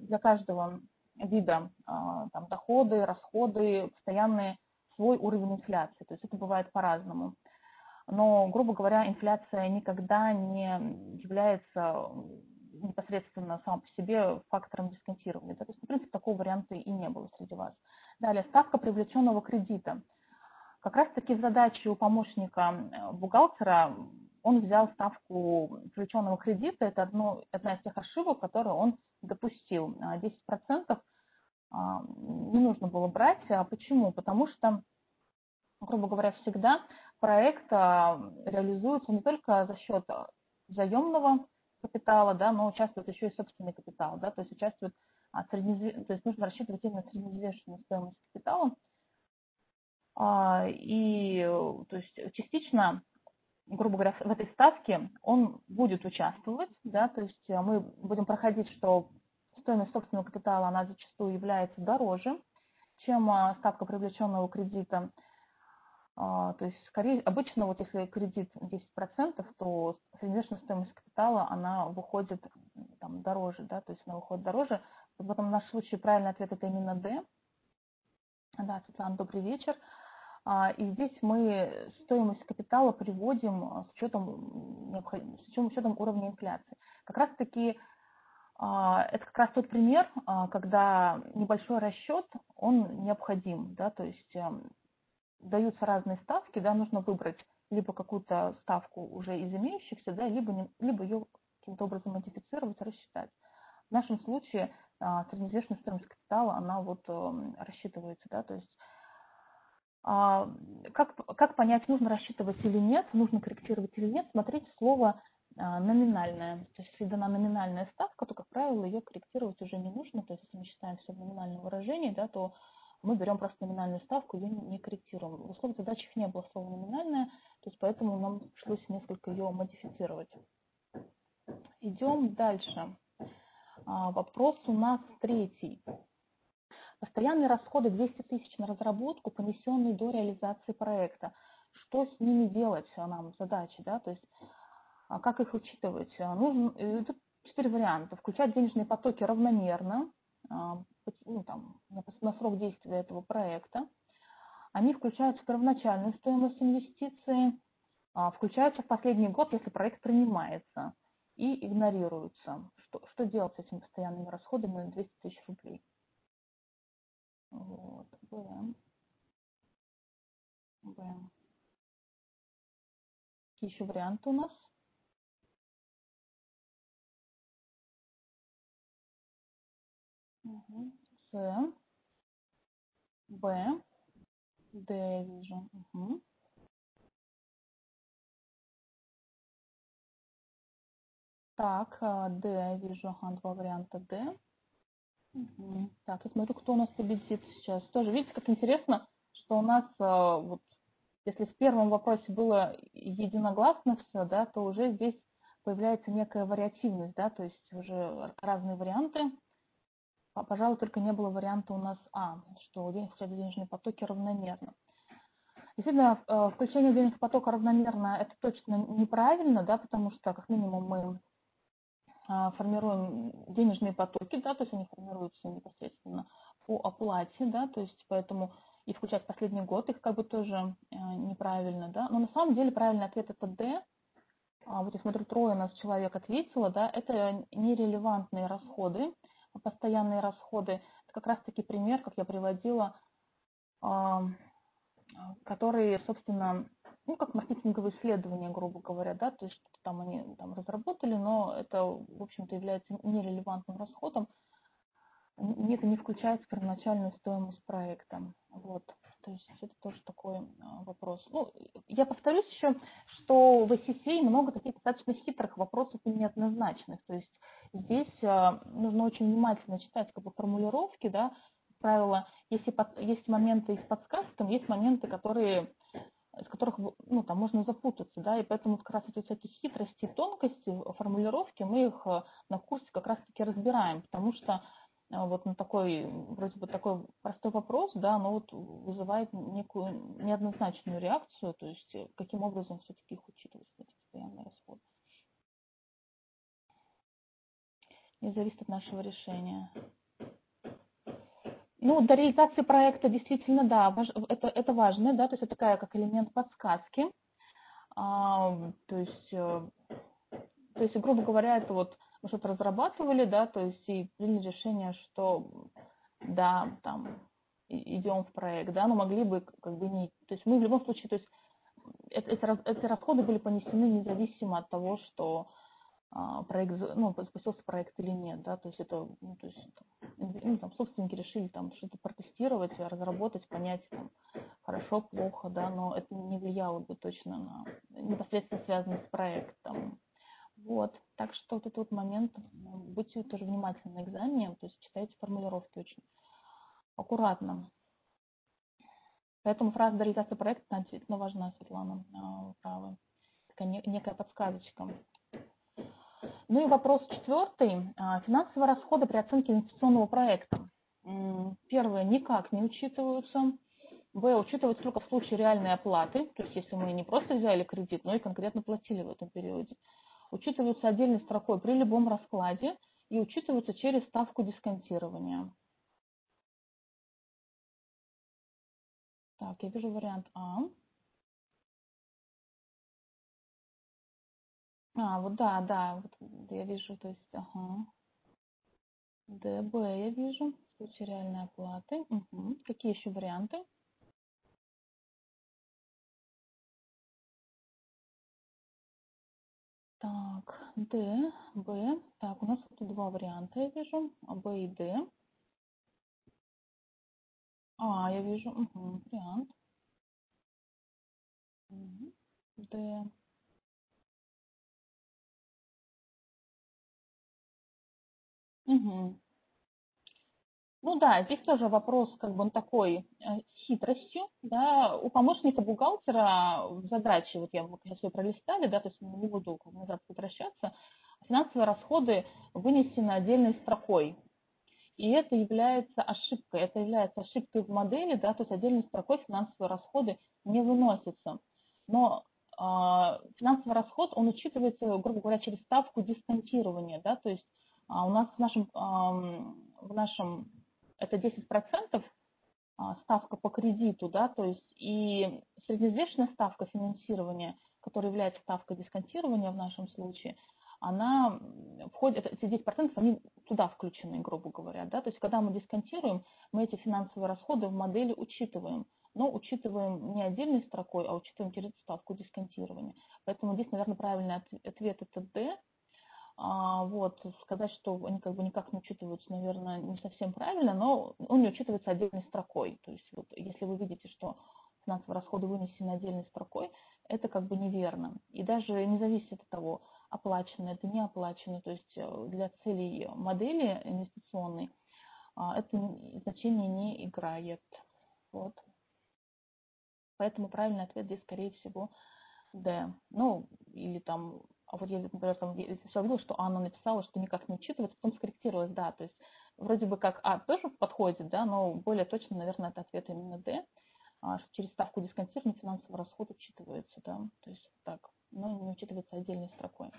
вида там, доходы, расходы, постоянные свой уровень инфляции. То есть это бывает по-разному. Но, грубо говоря, инфляция никогда не является непосредственно сама по себе фактором дисконтирования. То есть, в принципе, такого варианта и не было среди вас. Далее, ставка привлеченного кредита. Как раз-таки в задаче у помощника бухгалтера он взял ставку привлеченного кредита. Это одна из тех ошибок, которые он допустил. 10% не нужно было брать. Почему? Потому что грубо говоря, всегда проект реализуется не только за счет заемного капитала, да, но участвует еще и собственный капитал, да, то есть участвует, то есть нужно рассчитывать именно средневзвешенную стоимость капитала, и то есть частично, грубо говоря, в этой ставке он будет участвовать, да, то есть мы будем проходить, что стоимость собственного капитала, она зачастую является дороже, чем ставка привлеченного кредита. То есть, скорее, обычно, вот если кредит 10%, то средневзвешенная стоимость капитала, она выходит там дороже, да, то есть она выходит дороже. В этом нашем случае правильный ответ это именно D. Да, Светлана, добрый вечер. И здесь мы стоимость капитала приводим с учетом уровня инфляции. Как раз таки это как раз тот пример, когда небольшой расчет, он необходим, да, то есть даются разные ставки, да, нужно выбрать либо какую-то ставку уже из имеющихся, да, либо ее каким-то образом модифицировать, рассчитать. В нашем случае средневзвешенная стоимость капитала, она вот рассчитывается, да, то есть как понять, нужно рассчитывать или нет, нужно корректировать или нет, смотреть слово номинальная. То есть, если дана номинальная ставка, то, как правило, ее корректировать уже не нужно. То есть, если мы считаем все в номинальном выражении, да, то мы берем просто номинальную ставку, ее не корректируем. В условиях задачах не было слова номинальная, то есть поэтому нам пришлось несколько ее модифицировать. Идем дальше. Вопрос у нас третий. Постоянные расходы 200 тысяч на разработку, понесенные до реализации проекта. Что с ними делать нам задачи, да, то есть как их учитывать? Тут 4 варианта. Включать денежные потоки равномерно, на срок действия этого проекта. Они включаются в первоначальную стоимость инвестиции, включаются в последний год, если проект принимается, и игнорируются. Что делать с этими постоянными расходами на 200 тысяч рублей? Вот, Б. Какие еще варианты у нас? С, Б, Д вижу. Так, Д вижу, два варианта Д. Так, я смотрю, кто у нас победит сейчас. Тоже видите, как интересно, что у нас вот если в первом вопросе было единогласно все, да, то уже здесь появляется некая вариативность, да, то есть уже разные варианты. Пожалуй, только не было варианта у нас что денежные потоки равномерно. Действительно, включение денежных потока равномерно это точно неправильно, да, потому что как минимум мы формируем денежные потоки, да, то есть они формируются непосредственно по оплате, да, то есть поэтому и включать последний год их как бы тоже неправильно, да, но на самом деле правильный ответ это D. Вот я смотрю, трое у нас человек ответило, да, это нерелевантные расходы, постоянные расходы. Это как раз-таки пример, как я приводила, которые, собственно, как маркетинговые исследования, грубо говоря, да, то есть что-то там они там разработали, но это, в общем-то, является нерелевантным расходом, это не включается в первоначальную стоимость проекта. Вот. То есть это тоже такой вопрос. Ну, я повторюсь еще, что в SCCA много таких достаточно хитрых вопросов и неоднозначных. То есть здесь нужно очень внимательно читать как бы формулировки, да, как правило, есть моменты из подсказок, есть моменты, из которых там можно запутаться, да, и поэтому как раз эти всякие хитрости, тонкости, формулировки, мы их на курсе как раз-таки разбираем, потому что вот на такой, вроде бы такой простой вопрос, да, но вот вызывает некую неоднозначную реакцию, то есть каким образом все-таки их учитывать, эти постоянные расходы. Не зависит от нашего решения. Ну, до реализации проекта действительно, да, это важно, да, то есть это такая как элемент подсказки. То есть, грубо говоря, это вот мы что-то разрабатывали, да, то есть и приняли решение, что да, там идем в проект, да, но могли бы как бы не, то есть мы в любом случае, то есть эти расходы были понесены независимо от того, что проект, ну, запустился проект или нет, да, то есть это, ну, то есть, там, собственники решили там что-то протестировать, разработать, понять, там, хорошо, плохо, да, но это не влияло бы точно на, непосредственно связано с проектом. Вот, так что вот этот вот момент, будьте тоже внимательны на экзамене, то есть читайте формулировки очень аккуратно. Поэтому фраза реализации проекта действительно важна, Светлана, правы. Такая некая подсказочка. Ну и вопрос 4. Финансовые расходы при оценке инвестиционного проекта. Первое, никак не учитываются. Б, учитываются только в случае реальной оплаты, то есть если мы не просто взяли кредит, но и конкретно платили в этом периоде. Учитываются отдельной строкой при любом раскладе и учитываются через ставку дисконтирования. Так, я вижу вариант А. Вот да, вот я вижу, то есть, ага. Д, Б я вижу, в случае реальной оплаты. Угу. Какие еще варианты? Так, Д, Б. Так, у нас тут два варианта, я вижу. Б и Д. Я вижу. Угу, вариант. Угу. Д. Угу. Ну да, здесь тоже вопрос, как бы он такой, с хитростью, да, у помощника бухгалтера в задаче, вот я вот сейчас ее пролистали, да, то есть не буду назад возвращаться, финансовые расходы вынесены отдельной строкой. И это является ошибкой в модели, да, то есть отдельной строкой финансовые расходы не выносятся. Но финансовый расход, он учитывается, грубо говоря, через ставку дисконтирования, да, то есть у нас в нашем это 10% ставка по кредиту, да, то есть и средневзвешенная ставка финансирования, которая является ставкой дисконтирования в нашем случае, она входит, эти 10% они туда включены, грубо говоря, да, то есть когда мы дисконтируем, мы эти финансовые расходы в модели учитываем, но учитываем не отдельной строкой, а учитываем через ставку дисконтирования. Поэтому здесь, наверное, правильный ответ это D. Вот, сказать, что они как бы никак не учитываются, наверное, не совсем правильно, но он не учитывается отдельной строкой. То есть вот, если вы видите, что финансовые расходы вынесены отдельной строкой, это как бы неверно. И даже не зависит от того, оплачено это, не оплачено. То есть для целей модели инвестиционной это значение не играет. Вот. Поэтому правильный ответ здесь, скорее всего, D. Ну, или там, вот я, например, там сначала видела, что Анна написала, что никак не учитывается, потом скорректировалась, да, то есть вроде бы как А тоже подходит, да, но более точно, наверное, это ответ именно D, что через ставку дисконтирования финансовый расход учитывается, да, то есть так, но не учитывается отдельной строкой.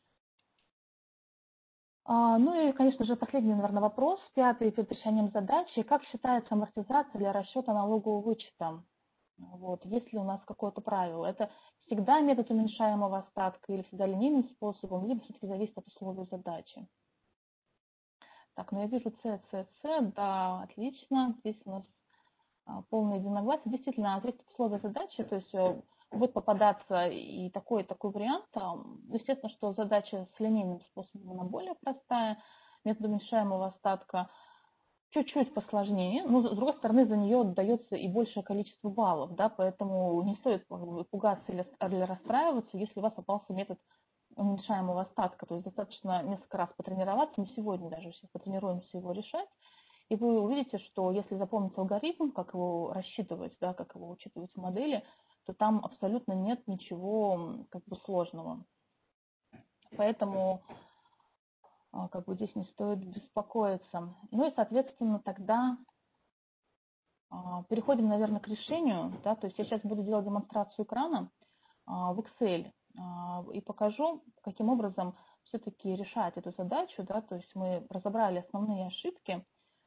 Ну и, конечно же, последний, наверное, вопрос, 5 перед решением задачи. Как считается амортизация для расчета налогового вычета? Вот, есть ли у нас какое-то правило? Это всегда метод уменьшаемого остатка или всегда линейным способом, либо все-таки зависит от условий задачи? Так, ну я вижу С, да, отлично. Здесь у нас полное единогласие. Действительно, зависит от условия задачи, то есть будет попадаться и такой вариант. Естественно, что задача с линейным способом, она более простая. Метод уменьшаемого остатка чуть-чуть посложнее, но с другой стороны за нее дается и большее количество баллов, да, поэтому не стоит пугаться или расстраиваться, если у вас попался метод уменьшаемого остатка, то есть достаточно несколько раз потренироваться, мы сегодня даже сейчас потренируемся его решать, и вы увидите, что если запомнить алгоритм, как его рассчитывать, да, как его учитывать в модели, то там абсолютно нет ничего как бы сложного. Поэтому как бы здесь не стоит беспокоиться. Ну и, соответственно, тогда переходим, наверное, к решению. Да, то есть я сейчас буду делать демонстрацию экрана в Excel и покажу, каким образом все-таки решать эту задачу. Да, то есть мы разобрали основные ошибки,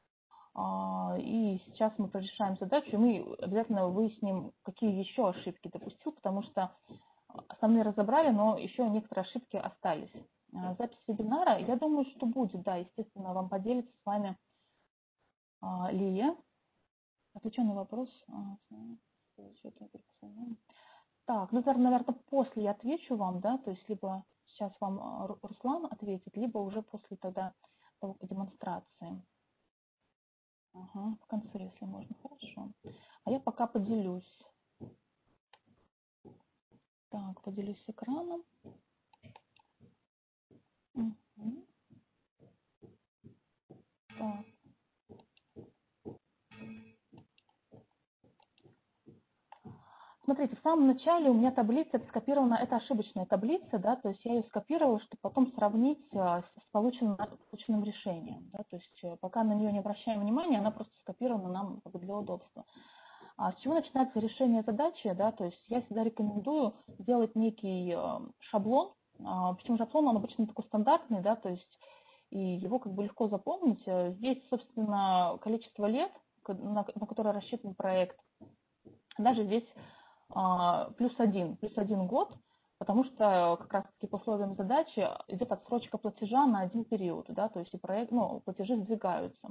и сейчас мы прорешаем задачу, и мы обязательно выясним, какие еще ошибки допустил, потому что основные разобрали, но еще некоторые ошибки остались. Запись вебинара, я думаю, что будет, да, естественно, вам поделится с вами Лилия. Отвечу на вопрос. Так, ну, наверное, после я отвечу вам, да, то есть либо сейчас сейчас вам Руслан ответит, либо уже после тогда демонстрации. Ага, в конце, если можно, хорошо. А я пока поделюсь. Так, поделюсь экраном. Угу. Так. Смотрите, в самом начале у меня таблица скопирована, это ошибочная таблица, да, то есть я ее скопировала, чтобы потом сравнить с полученным решением, да, то есть пока на нее не обращаем внимания, она просто скопирована нам как бы для удобства. С чего начинается решение задачи, да, то есть я всегда рекомендую делать некий шаблон, причем шаблон он обычно такой стандартный, да, то есть и его как бы легко запомнить. Здесь, собственно, количество лет, на которое рассчитан проект, даже здесь плюс один год, потому что как раз-таки по условиям задачи идет отсрочка платежа на один период, да, то есть и проект, платежи сдвигаются.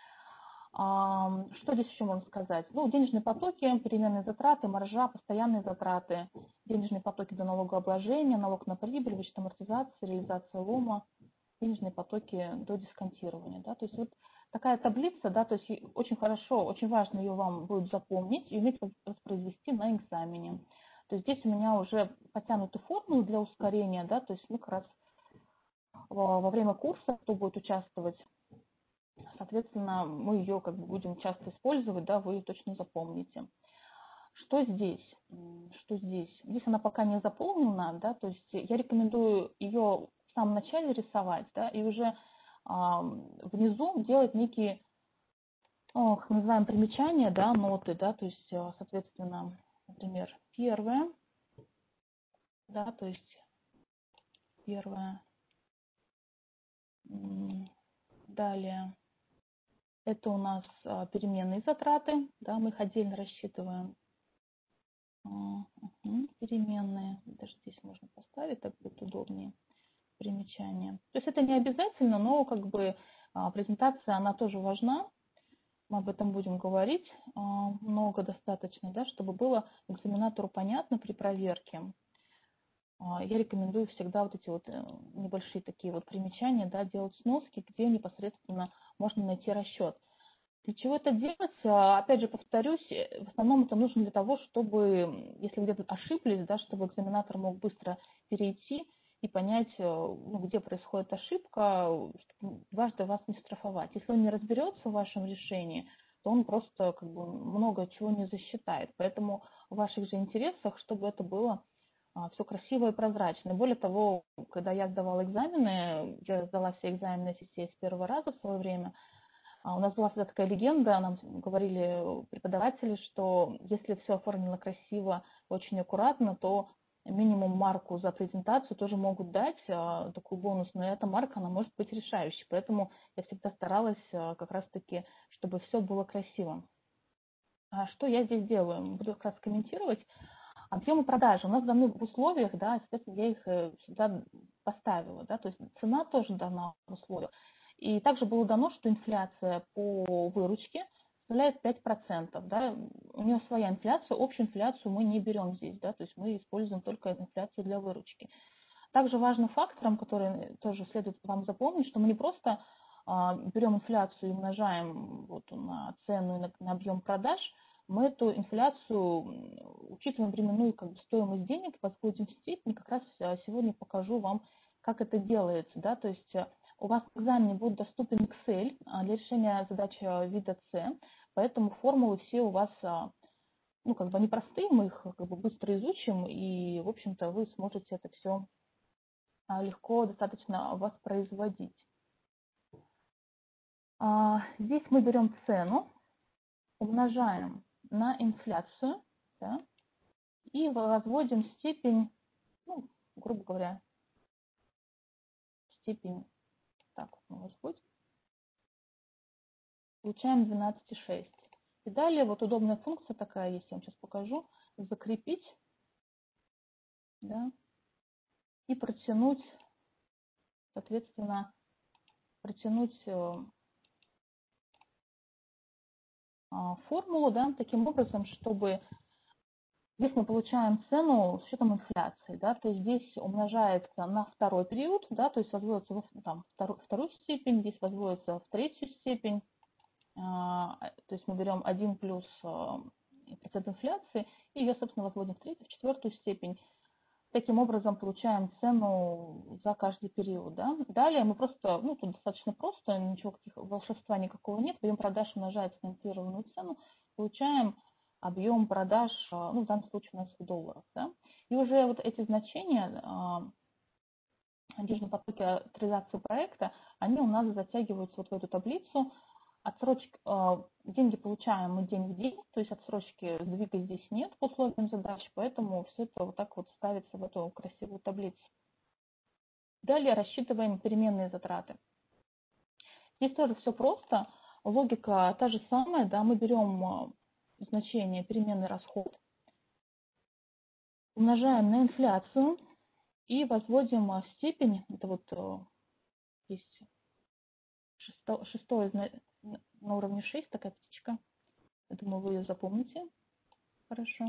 Что здесь еще можно сказать? Денежные потоки, переменные затраты, маржа, постоянные затраты, денежные потоки до налогообложения, налог на прибыль, вычет амортизации, реализация лома, денежные потоки до дисконтирования. Да? То есть вот такая таблица, да, то есть очень хорошо, очень важно ее вам будет запомнить и уметь воспроизвести на экзамене. То есть здесь у меня уже потянуты формулы для ускорения, да, то есть как раз во время курса, кто будет участвовать, соответственно, мы ее как бы будем часто использовать, да, вы ее точно запомните. Что здесь? Что здесь? Здесь она пока не заполнена, да, то есть я рекомендую ее в самом начале рисовать, да, и уже внизу делать некие, как мы называем, примечания, да, ноты, да, то есть, соответственно, например, первое, да, то есть первое, далее. Это у нас переменные затраты, да, мы их отдельно рассчитываем. Переменные, даже здесь можно поставить, так будет удобнее, примечания. То есть это не обязательно, но как бы презентация, она тоже важна. Мы об этом будем говорить много достаточно, да, чтобы было экзаменатору понятно при проверке. Я рекомендую всегда вот эти вот небольшие такие вот примечания, да, делать сноски, где непосредственно можно найти расчет. Для чего это делать? Опять же, повторюсь, в основном это нужно для того, чтобы, если где-то ошиблись, да, чтобы экзаменатор мог быстро перейти и понять, где происходит ошибка, чтобы дважды вас не штрафовать. Если он не разберется в вашем решении, то он просто как бы много чего не засчитает. Поэтому в ваших же интересах, чтобы это было все красиво и прозрачно. Более того, когда я сдавала экзамены, я сдала все экзамены ССС с первого раза в свое время, у нас была всегда такая легенда, нам говорили преподаватели, что если все оформлено красиво, очень аккуратно, то минимум марку за презентацию тоже могут дать, такую бонусную, и эта марка, она может быть решающей. Поэтому я всегда старалась как раз-таки, чтобы все было красиво. Что я здесь делаю? Буду как раз комментировать. Объемы продажи у нас даны в условиях, да, естественно, я их сюда поставила, да, то есть цена тоже дана в условиях. И также было дано, что инфляция по выручке составляет 5%, да, у нее своя инфляция, общую инфляцию мы не берем здесь, да, то есть мы используем только инфляцию для выручки. Также важным фактором, который тоже следует вам запомнить, что мы не просто берем инфляцию и умножаем вот на цену и на объем продаж, мы эту инфляцию учитываем временную как бы стоимость денег, поскольку в степени как раз сегодня покажу вам, как это делается, да, то есть у вас в экзамене будет доступен Excel для решения задач вида С, поэтому формулы все у вас, как бы они простые, мы их как бы быстро изучим, и, в общем-то, вы сможете это все легко достаточно воспроизводить. Здесь мы берем цену, умножаем на инфляцию, да, и возводим степень, грубо говоря, степень, так вот мы возводим, получаем 12,6. И далее вот удобная функция такая есть, я вам сейчас покажу, закрепить, да, и протянуть, соответственно, протянуть формулу, да, таким образом, чтобы Здесь мы получаем цену с учетом инфляции, да, то есть здесь умножается на второй период, да, то есть возводится в вторую степень, здесь возводится в третью степень, то есть мы берем 1 плюс процент инфляции и ее, собственно, возводим в третью, в четвертую степень. Таким образом получаем цену за каждый период. Да? Далее мы просто, тут достаточно просто, ничего, волшебства никакого нет, объем продаж умножается на инфлированную цену, получаем объем продаж, в данном случае у нас в долларах. Да? И уже вот эти значения денежные потоки реализации проекта, они у нас затягиваются вот в эту таблицу. Отсрочки, деньги получаем мы день в день, то есть отсрочки сдвига здесь нет по условиям задач, поэтому все это вот так вот ставится в эту красивую таблицу. Далее рассчитываем переменные затраты. Здесь тоже все просто, логика та же самая, да, мы берем значение переменный расход, умножаем на инфляцию и возводим в степень, это вот есть шестое на уровне 6, такая птичка. Я думаю, вы ее запомните. Хорошо.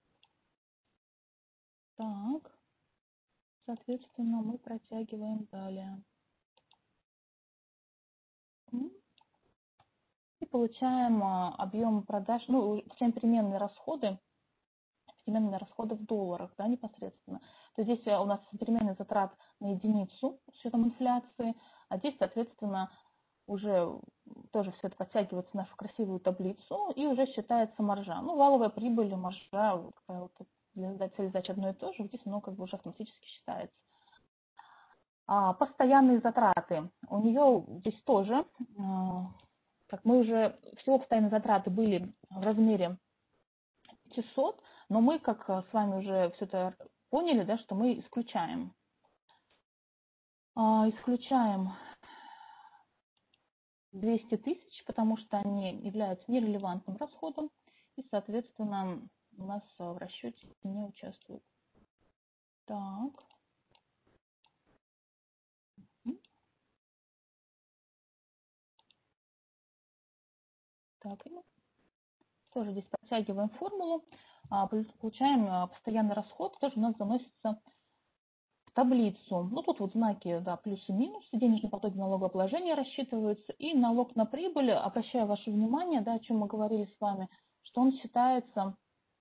Так. Соответственно, мы протягиваем далее. И получаем объем продаж, всем переменные расходы в долларах, да, непосредственно. То есть здесь у нас переменный затрат на единицу с учетом инфляции, а здесь, соответственно, уже тоже все это подтягивается в нашу красивую таблицу, и уже считается маржа. Валовая прибыль, маржа, для цели задачи одно и то же, здесь оно как бы уже автоматически считается. Постоянные затраты. У нее здесь тоже, как мы уже, всего постоянные затраты были в размере 500, но мы, как с вами уже все это поняли, да, что мы исключаем. Исключаем 200 тысяч, потому что они являются нерелевантным расходом, и, соответственно, у нас в расчете не участвуют. Так. Так, тоже здесь подтягиваем формулу, получаем постоянный расход, тоже у нас заносится в таблицу. Тут вот знаки, да, плюс и минус, денежные потоки налогообложения рассчитываются, и налог на прибыль, обращаю ваше внимание, да, о чем мы говорили с вами, что он считается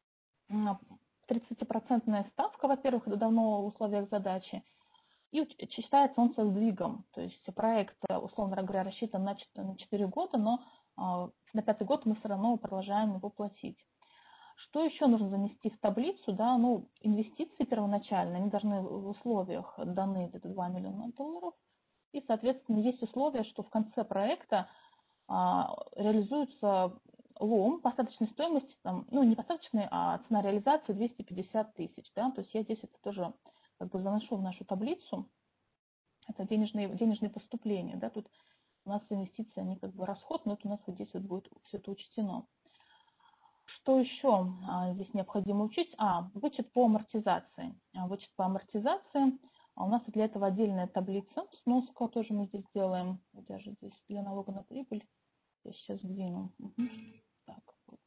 30% ставка, во-первых, это давно в условиях задачи, и считается он со сдвигом, то есть проект, условно говоря, рассчитан на 4 года, но на 5-й год мы все равно продолжаем его платить. Что еще нужно занести в таблицу? Да, инвестиции первоначально, они должны в условиях даны где-то 2 миллиона долларов. И, соответственно, есть условия, что в конце проекта реализуется лом по остаточной стоимости, не по остаточной, а цена реализации 250 тысяч. Да? То есть я здесь это тоже как бы заношу в нашу таблицу. Это денежные поступления. Да? Тут у нас инвестиции, они как бы расход, но это у нас вот здесь вот будет все это учтено. Что еще здесь необходимо учесть? Вычет по амортизации. Вычет по амортизации. У нас для этого отдельная таблица. Сноска тоже мы здесь делаем. Даже здесь для налога на прибыль. Я сейчас сдвину. Так.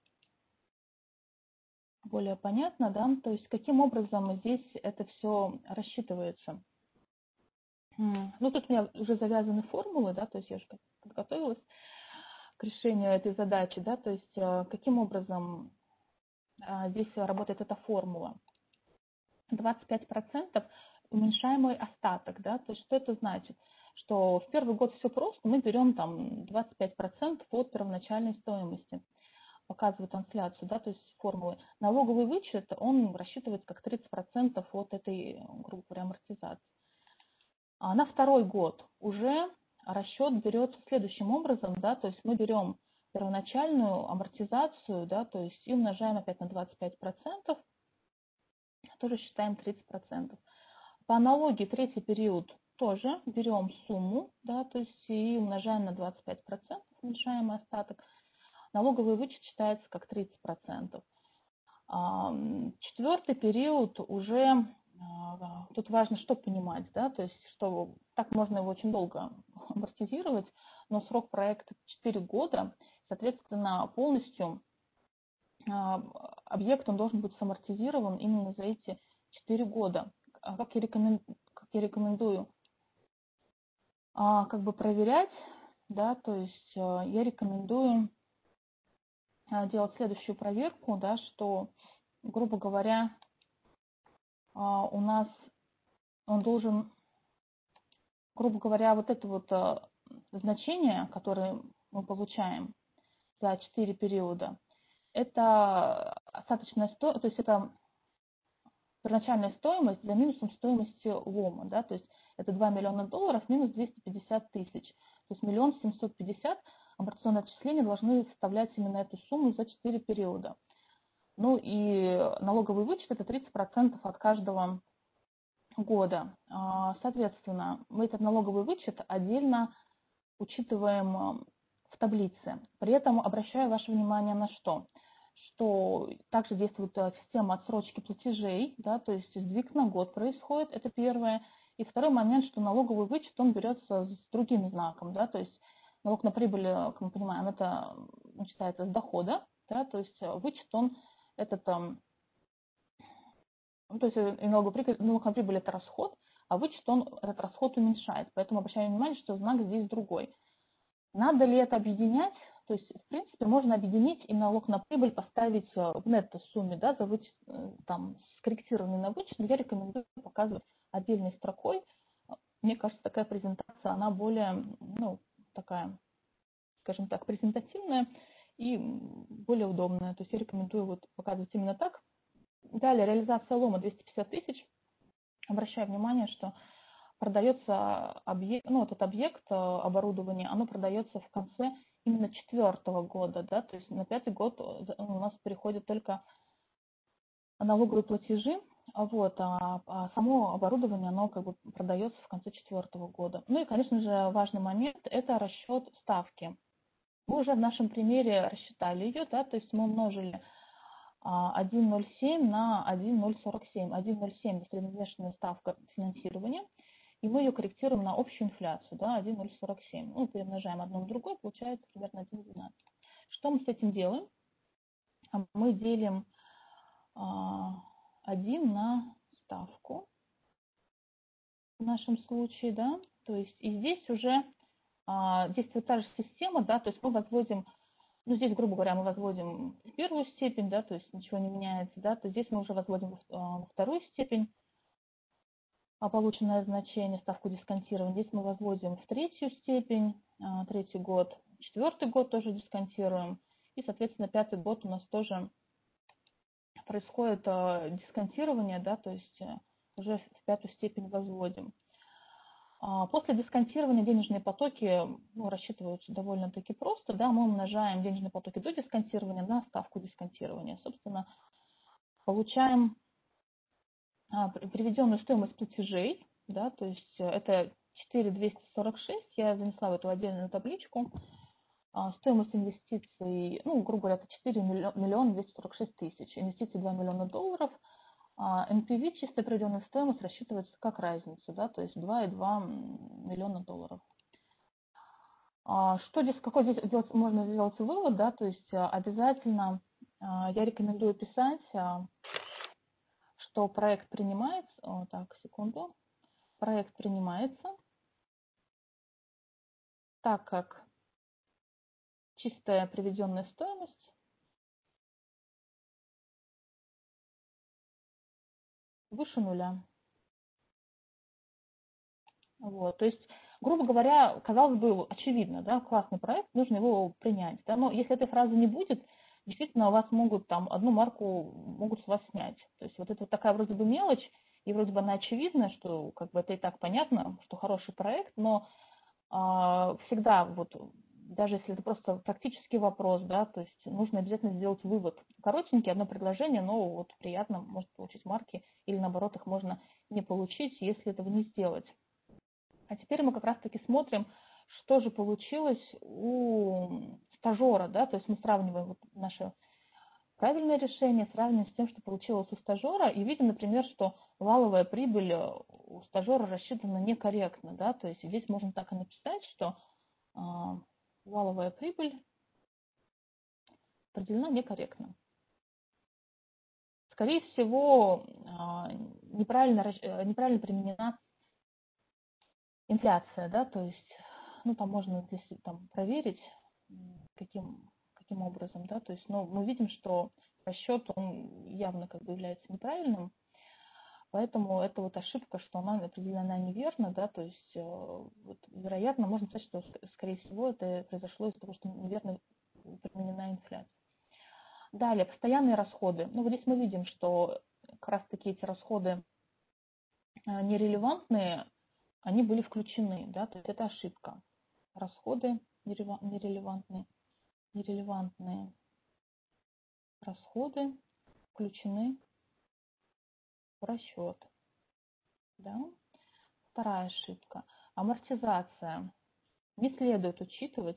Более понятно, да? То есть каким образом здесь это все рассчитывается? Тут у меня уже завязаны формулы, да, то есть я уже подготовилась к решению этой задачи, да, то есть каким образом здесь работает эта формула. 25% уменьшаемый остаток, да, то есть что это значит? Что в первый год все просто, мы берем там 25% от первоначальной стоимости, показывает инфляцию, да, то есть формулы. Налоговый вычет, он рассчитывается как 30% от этой, грубо говоря, амортизации. А на второй год уже расчет берется следующим образом, да, то есть мы берем первоначальную амортизацию, да, то есть и умножаем опять на 25%, тоже считаем 30%. По аналогии третий период тоже берем сумму, да, то есть и умножаем на 25%, уменьшаемый остаток. Налоговый вычет считается как 30%. Четвертый период уже, тут важно что понимать, да, то есть что так можно его очень долго амортизировать, но срок проекта 4 года, соответственно, полностью объект он должен быть самортизирован именно за эти 4 года. Как я рекомендую как бы проверять, да, то есть я рекомендую делать следующую проверку, да, что, грубо говоря, у нас он должен, грубо говоря, вот это вот значение, которое мы получаем за 4 периода, это остаточная стоимость, то есть это первоначальная стоимость за минусом стоимости лома, да, то есть это 2 миллиона долларов минус 250 тысяч. То есть 1 750 000 амортизационные отчисления должны составлять именно эту сумму за 4 периода. Ну и налоговый вычет это 30% от каждого года. Соответственно, мы этот налоговый вычет отдельно учитываем в таблице. При этом обращаю ваше внимание на что? Что также действует система отсрочки платежей, да, то есть сдвиг на год происходит, это первое. И второй момент, что налоговый вычет, он берется с другим знаком, да, то есть налог на прибыль, как мы понимаем, это считается с дохода, да, то есть вычет, он этот, ну, то есть налог на прибыль это расход, а вычет, он этот расход уменьшает. Поэтому обращаем внимание, что знак здесь другой. Надо ли это объединять? То есть, в принципе, можно объединить и налог на прибыль поставить в нетто-сумме, да, за вычет, там, скорректированный на вычет, но я рекомендую показывать отдельной строкой. Мне кажется, такая презентация, она более, ну, такая, скажем так, презентативная и более удобная. То есть я рекомендую вот показывать именно так. Далее, реализация лома 250 тысяч. Обращаю внимание, что продается объект, ну, этот объект оборудования, оно продается в конце именно 4-го года, да, то есть на 5-й год у нас переходят только налоговые платежи, вот, а само оборудование, оно как бы продается в конце 4-го года. Ну и, конечно же, важный момент – это расчет ставки. Мы уже в нашем примере рассчитали ее, да, то есть мы умножили 1,07 на 1,047. 1,07 – это средневзвешенная ставка финансирования. И мы ее корректируем на общую инфляцию, да, 1,047. Ну, перемножаем одно на другое, получается примерно 1,12. Что мы с этим делаем? Мы делим 1 на ставку в нашем случае, да, то есть и здесь уже действует та же система, да, то есть мы возводим, ну, здесь, грубо говоря, мы возводим в первую степень, да, то есть ничего не меняется, да, то здесь мы уже возводим в вторую степень, полученное значение, ставку дисконтирования. Здесь мы возводим в третью степень, 3-й год, 4-й год тоже дисконтируем. И, соответственно, 5-й год у нас тоже происходит дисконтирование, да, то есть уже в 5-ю степень возводим. После дисконтирования денежные потоки рассчитываются довольно-таки просто. Да, мы умножаем денежные потоки до дисконтирования на ставку дисконтирования. Собственно, получаем приведенную стоимость платежей, да, то есть это 4,246, я занесла в эту отдельную табличку. Стоимость инвестиций, ну, грубо говоря, это 4 миллиона 246 тысяч. Инвестиции 2 миллиона долларов. NPV, чистая приведенная стоимость, рассчитывается как разница, да, то есть 2,2 миллиона долларов. Что здесь, какой здесь можно сделать вывод, да, то есть обязательно я рекомендую писать, что проект принимается, так, секунду, проект принимается, так как чистая приведенная стоимость выше нуля. Вот, то есть, грубо говоря, казалось бы, очевидно, да, классный проект, нужно его принять, да, но если этой фразы не будет, действительно, у вас могут там одну марку могут с вас снять. То есть вот это вот такая вроде бы мелочь, и вроде бы она очевидна, что как бы это и так понятно, что хороший проект, но всегда вот даже если это просто практический вопрос, да, то есть нужно обязательно сделать вывод. Коротенький, одно предложение, но вот приятно, может получить марки, или наоборот их можно не получить, если этого не сделать. А теперь мы как раз-таки смотрим, что же получилось у стажера, да, то есть мы сравниваем вот наше правильное решение, сравниваем с тем, что получилось у стажера, и видим, например, что валовая прибыль у стажера рассчитана некорректно, да, то есть здесь можно так и написать, что валовая прибыль определена некорректно. скорее всего, неправильно применена инфляция, да, то есть, ну, там можно здесь там проверить, каким образом, да, то есть, но мы видим, что расчет, он явно как бы является неправильным, поэтому это вот ошибка, что она определена неверно, да, то есть, вот, вероятно, можно сказать, что, скорее всего, это произошло из-за того, что неверно применена инфляция. Далее, постоянные расходы. Ну, вот здесь мы видим, что как раз-таки эти расходы нерелевантные, они были включены, да, то есть это ошибка. Расходы нерелевантные расходы включены в расчет, да. Вторая ошибка. Амортизация не следует учитывать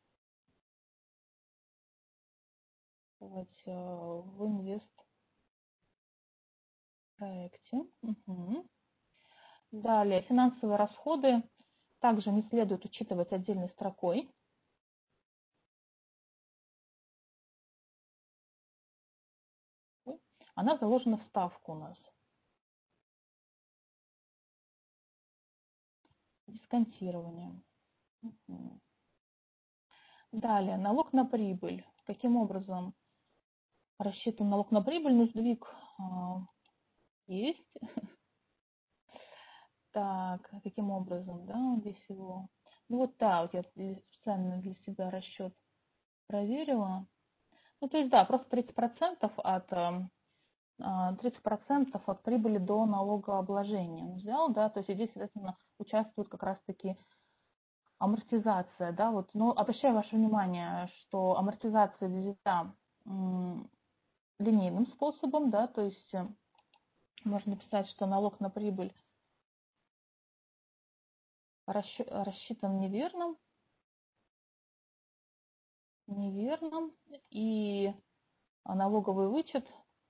в инвестпроекте. Угу. Далее, финансовые расходы также не следует учитывать отдельной строкой. Она заложена в ставку у нас. Дисконтирование. Угу. Далее, налог на прибыль. Каким образом рассчитан налог на прибыль? Ну, сдвиг есть. Так, каким образом, да, здесь его... Ну, вот так, вот я специально для себя расчет проверила. Ну, то есть, да, просто 30% от прибыли до налогообложения он взял, да, то есть здесь, соответственно, участвует как раз-таки амортизация, да, вот, но обращаю ваше внимание, что амортизация взята линейным способом, да, то есть можно написать, что налог на прибыль рассчитан неверным, и налоговый вычет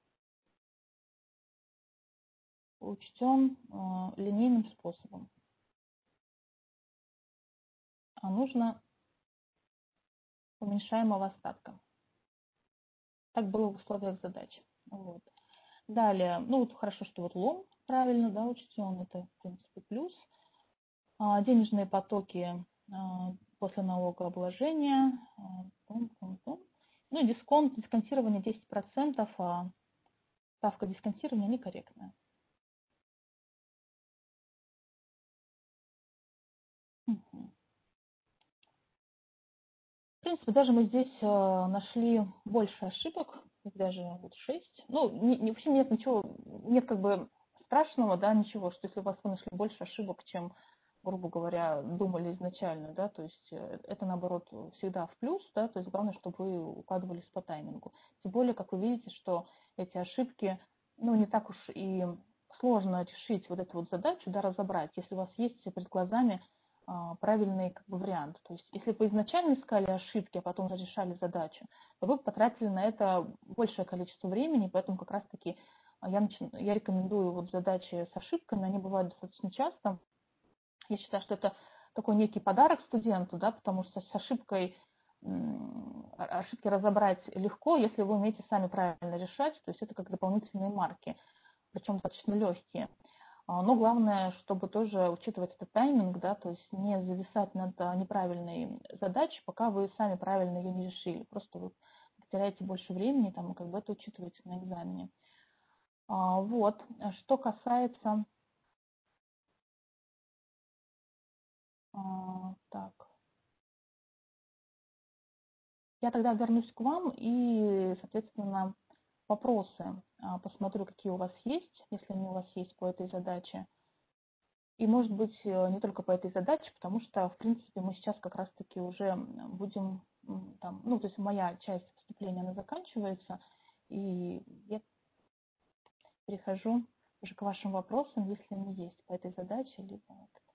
учтен линейным способом. А нужно уменьшаемого остатка. Так было в условиях задачи. Вот. Далее, ну вот хорошо, что вот лом правильно, да, учтен, это в принципе плюс. Денежные потоки после налогообложения. Ну и дисконтирование 10%, а ставка дисконтирования некорректная. Угу. В принципе, даже мы здесь нашли больше ошибок, даже вот 6. Ну, вообще нет ничего, нет как бы страшного, да, ничего, что если у вас вы нашли больше ошибок, чем, грубо говоря, думали изначально, да, то есть это, наоборот, всегда в плюс, да, то есть главное, чтобы вы укладывались по таймингу. Тем более, как вы видите, что эти ошибки, ну, не так уж и сложно решить вот эту вот задачу, да, разобрать, если у вас есть перед глазами правильный как бы вариант. То есть если бы изначально искали ошибки, а потом решали задачу, то вы потратили на это большее количество времени, поэтому как раз-таки я рекомендую вот задачи с ошибками, они бывают достаточно часто. Я считаю, что это такой некий подарок студенту, да, потому что с ошибки разобрать легко, если вы умеете сами правильно решать, то есть это как дополнительные марки, причем достаточно легкие. Но главное, чтобы тоже учитывать этот тайминг, да, то есть не зависать над неправильной задачей, пока вы сами правильно ее не решили. Просто вы теряете больше времени, там, и как бы это учитываете на экзамене. Вот. Что касается... Так. Я тогда вернусь к вам и, соответственно, вопросы посмотрю, какие у вас есть, если они у вас есть по этой задаче. И, может быть, не только по этой задаче, потому что, в принципе, мы сейчас как раз-таки уже будем там, ну, то есть моя часть выступления, она заканчивается, и я перехожу уже к вашим вопросам, если они есть по этой задаче, либо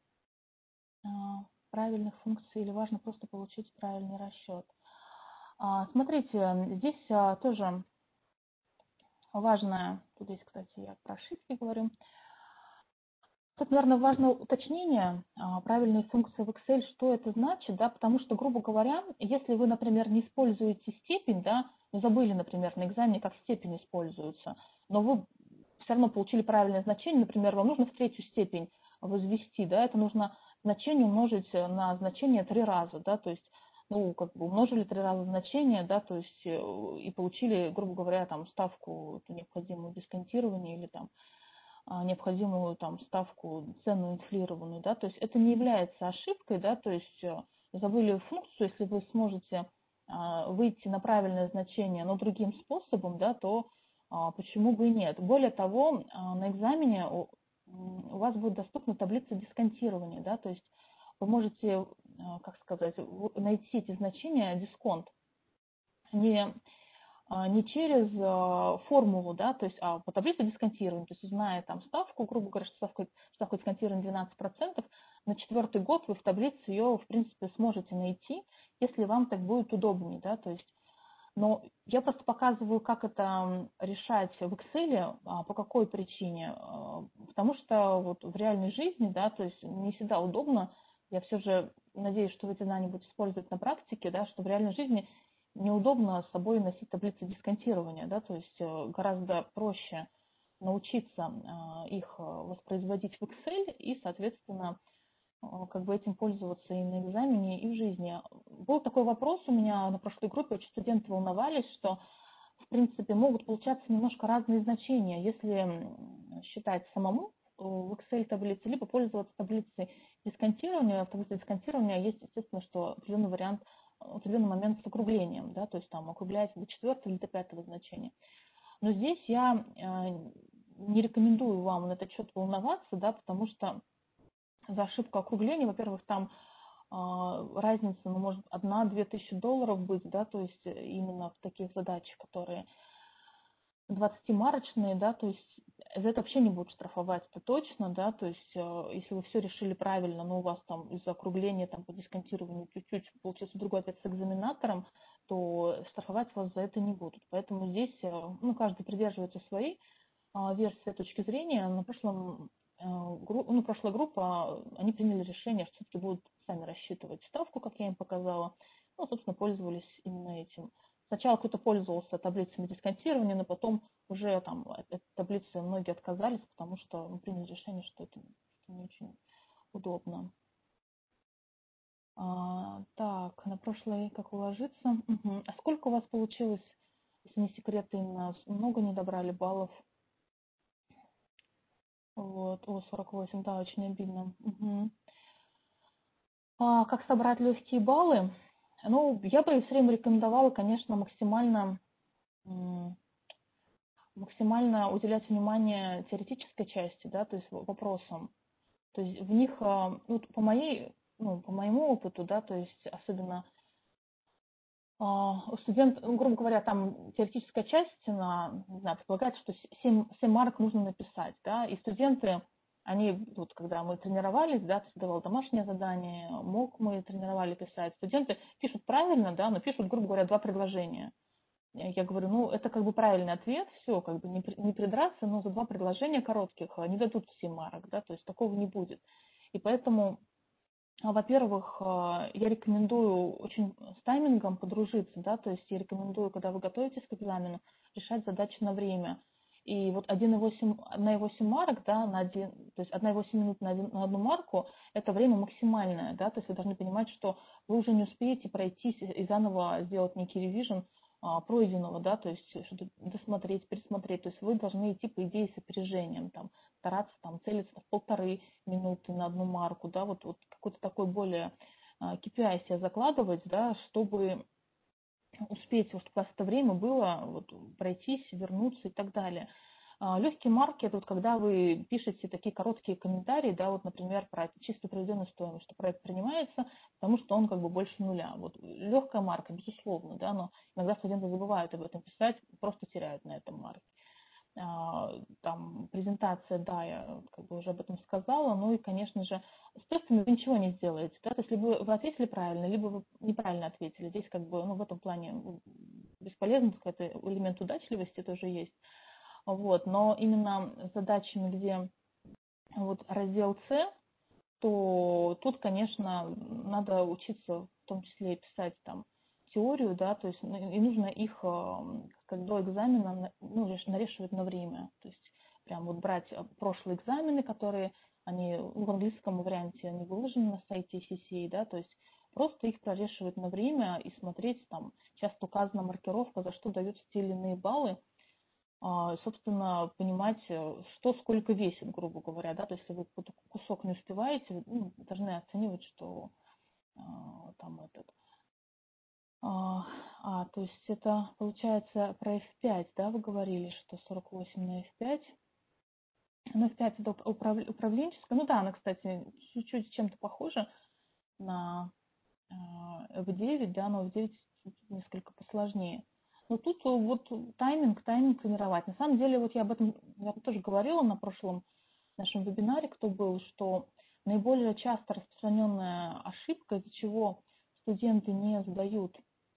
правильных функций, или важно просто получить правильный расчет. Смотрите, здесь тоже важное, тут здесь, кстати, я про ошибки говорю. Тут, наверное, важно уточнение правильной функции в Excel, что это значит, да, потому что, грубо говоря, если вы, например, не используете степень, да, забыли, например, на экзамене, как степень используется, но вы все равно получили правильное значение, например, вам нужно в третью степень возвести, да, это нужно значение умножить на значение 3 раза, да, то есть, ну, как бы умножили 3 раза значение, да, то есть и получили, грубо говоря, там ставку эту необходимую дисконтирование или там необходимую там ставку цену инфлированную, да, то есть это не является ошибкой, да, то есть забыли функцию, если вы сможете выйти на правильное значение, но другим способом, да, то почему бы и нет. Более того, на экзамене у вас будет доступна таблица дисконтирования, да, то есть вы можете, как сказать, найти эти значения дисконт не через формулу, да, то есть по таблице дисконтирования, то есть зная там ставку, грубо говоря, что ставка дисконтирования 12%, на 4-й год вы в таблице ее, в принципе, сможете найти, если вам так будет удобнее, да, то есть, но я просто показываю, как это решать в Excel, по какой причине, потому что вот в реальной жизни, да, то есть не всегда удобно, я все же надеюсь, что вы эти знания будете использовать на практике, да, что в реальной жизни неудобно с собой носить таблицы дисконтирования, да, то есть гораздо проще научиться их воспроизводить в Excel и, соответственно, как бы этим пользоваться и на экзамене, и в жизни. Был такой вопрос у меня на прошлой группе, очень студенты волновались, что, в принципе, могут получаться немножко разные значения, если считать самому в Excel таблице, либо пользоваться таблицей дисконтирования. В таблице дисконтирования есть, естественно, что определенный вариант, определенный момент с округлением, да, то есть там округляется до 4-го или до 5-го значения. Но здесь я не рекомендую вам на этот счет волноваться, да, потому что за ошибку округления, во-первых, там разница, ну, может, 1-2 тысячи долларов быть, да, то есть именно в таких задачах, которые 20-марочные, да, то есть за это вообще не будут штрафовать, это точно, да, то есть если вы все решили правильно, но у вас там из-за округления там по дисконтированию чуть-чуть получился другой ответ с экзаменатором, то штрафовать вас за это не будут. Поэтому здесь, ну, каждый придерживается своей версии точки зрения. Прошлая группа, они приняли решение, что все-таки будут сами рассчитывать ставку, как я им показала. Ну, собственно, пользовались именно этим. Сначала кто-то пользовался таблицами дисконтирования, но потом уже там от этой таблицы многие отказались, потому что приняли решение, что это не очень удобно. Так, на прошлое как уложиться? Угу. А сколько у вас получилось, если не секрет, Инна, много не добрали баллов? Вот, 48, да, очень обидно. Угу. Как собрать легкие баллы? Ну, я бы все время рекомендовала, конечно, максимально уделять внимание теоретической части, да, то есть вопросам. То есть в них, ну, по моему опыту, да, то есть особенно студент, ну, грубо говоря, там теоретическая часть, она, не знаю, предполагает, что 7 марок нужно написать, да, и студенты, они, вот когда мы тренировались, да, ты давал домашнее задание, МОК мы тренировали писать, студенты пишут правильно, да, но пишут, грубо говоря, 2 предложения. Я говорю, ну, это как бы правильный ответ, все, как бы не придраться, но за 2 предложения коротких не дадут 7 марок, да, то есть такого не будет. И поэтому во-первых, я рекомендую очень с таймингом подружиться, да, то есть я рекомендую, когда вы готовитесь к экзамену, решать задачи на время. И вот 1,8 марок, да, то есть 1,8 минут на одну марку, это время максимальное, да, то есть вы должны понимать, что вы уже не успеете пройтись и заново сделать некий ревижн пройденного, да, то есть что-то досмотреть, пересмотреть, то есть вы должны идти, по идее, с опережением, там, стараться там целиться в 1,5 минуты на одну марку, да, вот какой-то такой более KPI себе закладывать, да, чтобы успеть, чтобы у вас это время было вот, пройтись, вернуться и так далее. Легкие марки – это вот когда вы пишете такие короткие комментарии, да, вот, например, про чистую проведенную стоимость, что проект принимается, потому что он как бы больше нуля. Вот легкая марка, безусловно, да, но иногда студенты забывают об этом писать, просто теряют на этом марке. Там презентация, да, я как бы уже об этом сказала, ну и, конечно же, с тестами вы ничего не сделаете, да, то есть либо вы ответили правильно, либо вы неправильно ответили, здесь как бы, ну, в этом плане бесполезно, какой-то элемент удачливости тоже есть, вот, но именно с задачами, где вот раздел С, то тут, конечно, надо учиться в том числе и писать там теорию, да, то есть и нужно их как до экзамена нарешивать на время. То есть прям вот брать прошлые экзамены, которые они в английском варианте они выложены на сайте CCA, да, то есть просто их прорешивать на время и смотреть, там часто указана маркировка, за что даются те или иные баллы, собственно, понимать, что сколько весит, грубо говоря, да, то есть если вы какой-то кусок не успеваете, должны оценивать, что там этот. То есть это получается про F5, да, вы говорили, что 48 на F5. На F5 это управленческая, ну да, она, кстати, чуть-чуть чем-то похожа на F9, да, но F9 несколько посложнее. Но тут вот тайминг тренировать. На самом деле, вот я об этом тоже говорила на прошлом нашем вебинаре, кто был, что наиболее часто распространенная ошибка, из-за чего студенты не сдают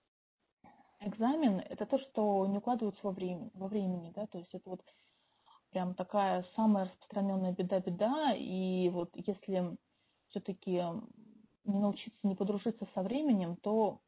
экзамен, это то, что не укладываются во времени, да, то есть это вот прям такая самая распространенная беда, и вот если все-таки не научиться, не подружиться со временем, то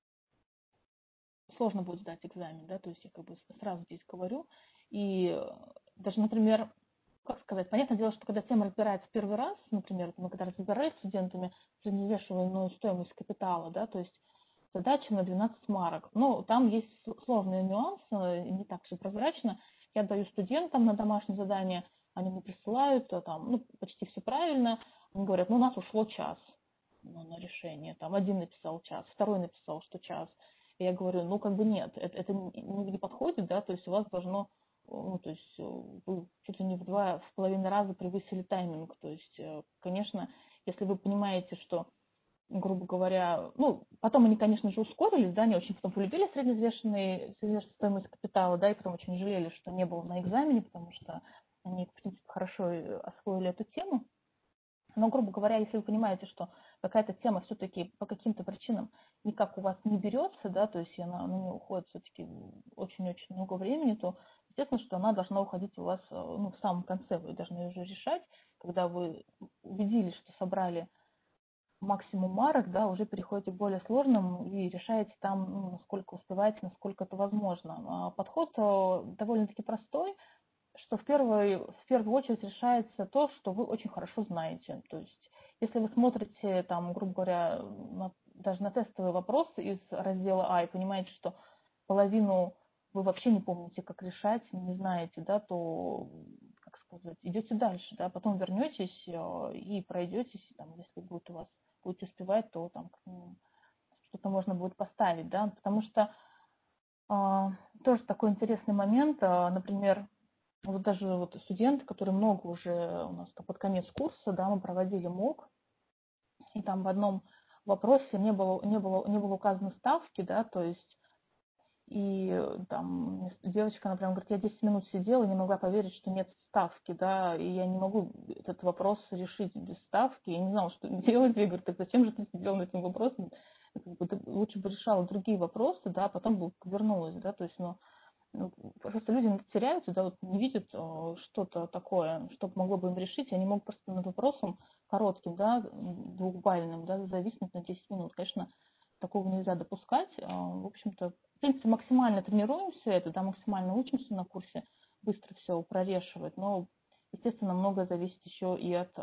сложно будет сдать экзамен, да, то есть я как бы сразу здесь говорю, и даже, например, как сказать, понятное дело, что когда тема разбирается первый раз, например, мы когда разбирались с студентами средневзвешенную стоимость капитала, да, то есть задача на 12 марок. Но там есть сложные нюансы, не так все прозрачно. Я даю студентам на домашнее задание, они мне присылают, там, почти все правильно. Они говорят, у нас ушло час на решение. Там один написал час, второй написал, что час. И я говорю, как бы нет, это не подходит, да, то есть у вас должно, то есть вы чуть ли не в 2,5 раза превысили тайминг. То есть, конечно, если вы понимаете, что грубо говоря, потом они, конечно же, ускорились, да, они очень потом полюбили средневзвешенную стоимость капитала, да, и потом очень жалели, что не было на экзамене, потому что они, в принципе, хорошо освоили эту тему. Но, грубо говоря, если вы понимаете, что какая-то тема все-таки по каким-то причинам никак у вас не берется, да, то есть она на нее уходит все-таки очень-очень много времени, то, естественно, что она должна уходить у вас в самом конце, вы должны ее уже решать, когда вы убедились, что собрали максимум марок, да, уже переходите к более сложным и решаете там, насколько успеваете, насколько это возможно. Подход довольно-таки простой, что в первую очередь решается то, что вы очень хорошо знаете. То есть, если вы смотрите, там, грубо говоря, даже на тестовые вопросы из раздела А и понимаете, что половину вы вообще не помните, как решать, не знаете, да, то, как сказать, идете дальше, да, потом вернетесь и пройдетесь, там, если будет у вас будете успевать, то там что-то можно будет поставить, да, потому что тоже такой интересный момент, например, вот даже вот студенты, которые много уже у нас под конец курса, да, мы проводили МОК, и там в одном вопросе не было указано ставки, да, то есть и там девочка, например, говорит, я 10 минут сидела и не могла поверить, что нет ставки, да, и я не могу этот вопрос решить без ставки. Я не знала, что делать. Я говорю, так зачем же ты сидела над этим вопросом? Ты лучше бы решала другие вопросы, да, а потом бы вернулась, да, то есть, просто люди теряются, да, вот не видят что-то такое, что могло бы им решить, и они могут просто над вопросом коротким, да, двухбальным, да, зависнуть на 10 минут. Конечно, такого нельзя допускать. В общем-то, в принципе, максимально тренируемся это, да, максимально учимся на курсе быстро все прорешивать, но, естественно, многое зависит еще и от,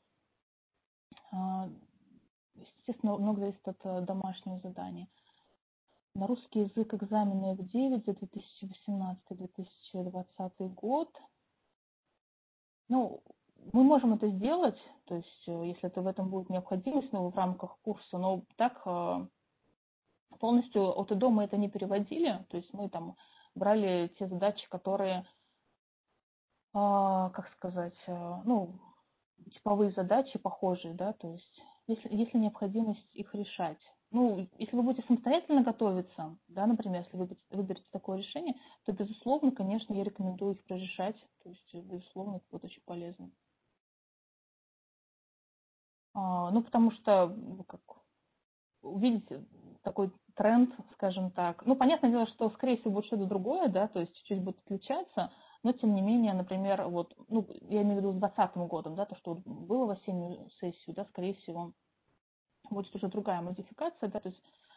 естественно, много зависит от домашнего задания. На русский язык экзамены F9 за 2018-2020 год. Мы можем это сделать, то есть, если это в этом будет необходимость, в рамках курса, но так полностью от и до мы это не переводили, то есть мы там брали те задачи, которые, как сказать, типовые задачи похожие, да, то есть если необходимость их решать. Если вы будете самостоятельно готовиться, да, например, если вы выберете такое решение, то, безусловно, конечно, я рекомендую их прорешать, то есть, безусловно, это будет очень полезно. Потому что, как увидите такой тренд, скажем так. Понятное дело, что, скорее всего, будет что-то другое, да, то есть чуть будет отличаться, но, тем не менее, например, вот, я имею в виду с 2020 годом, да, то, что было в осеннюю сессию, да, скорее всего, будет уже другая модификация, да, то есть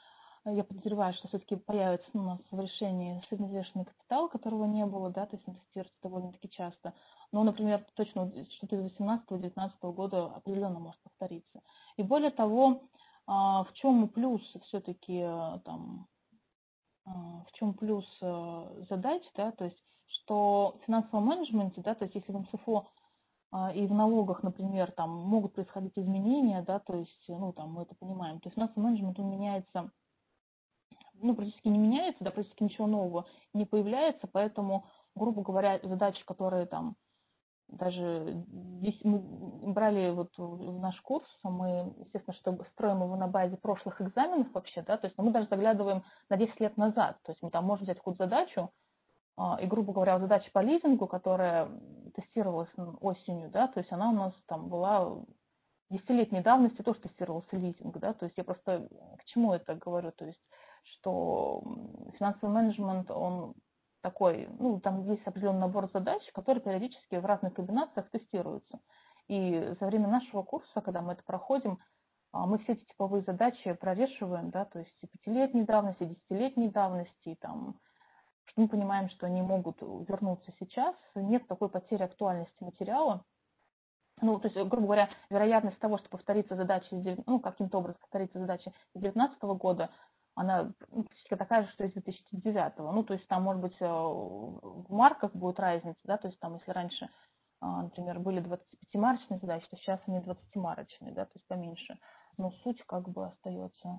я подозреваю, что все-таки появится у нас в решении средневзвешенный капитал, которого не было, да, то есть он тестируется довольно-таки часто. Но, например, точно что-то из 18-19 года определенно может повториться. И более того, в чем плюс все-таки там, в чем плюс задач, да, то есть что в финансовом менеджменте, да, то есть если в МСФО и в налогах, например, там могут происходить изменения, да, то есть, ну, там мы это понимаем, то есть финансовый менеджмент, он меняется, ну, практически не меняется, да, практически ничего нового не появляется, поэтому, грубо говоря, задачи, которые там даже здесь мы брали вот в наш курс, мы, естественно, что строим его на базе прошлых экзаменов вообще, да, то есть мы даже заглядываем на 10 лет назад, то есть мы там можем взять какую-то задачу, и, грубо говоря, задача по лизингу, которая тестировалась осенью, да, то есть она у нас там была 10-летней давности, тоже тестировался лизинг, да, то есть я просто к чему это говорю, то есть что финансовый менеджмент, он такой, ну, там есть определенный набор задач, которые периодически в разных комбинациях тестируются. И за время нашего курса, когда мы это проходим, мы все эти типовые задачи прорешиваем, да, то есть и 5-летней давности, и 10-летней давности, и там, что мы понимаем, что они могут вернуться сейчас, нет такой потери актуальности материала. Ну, то есть, грубо говоря, вероятность того, что повторится задача, ну, каким-то образом повторится задача из 2019 года, она практически такая же, что из 2009. Ну, то есть там, может быть, в марках будет разница, да, то есть там, если раньше, например, были 25-марочные задачи, то сейчас они 20-марочные, да, то есть поменьше. Но суть как бы остается.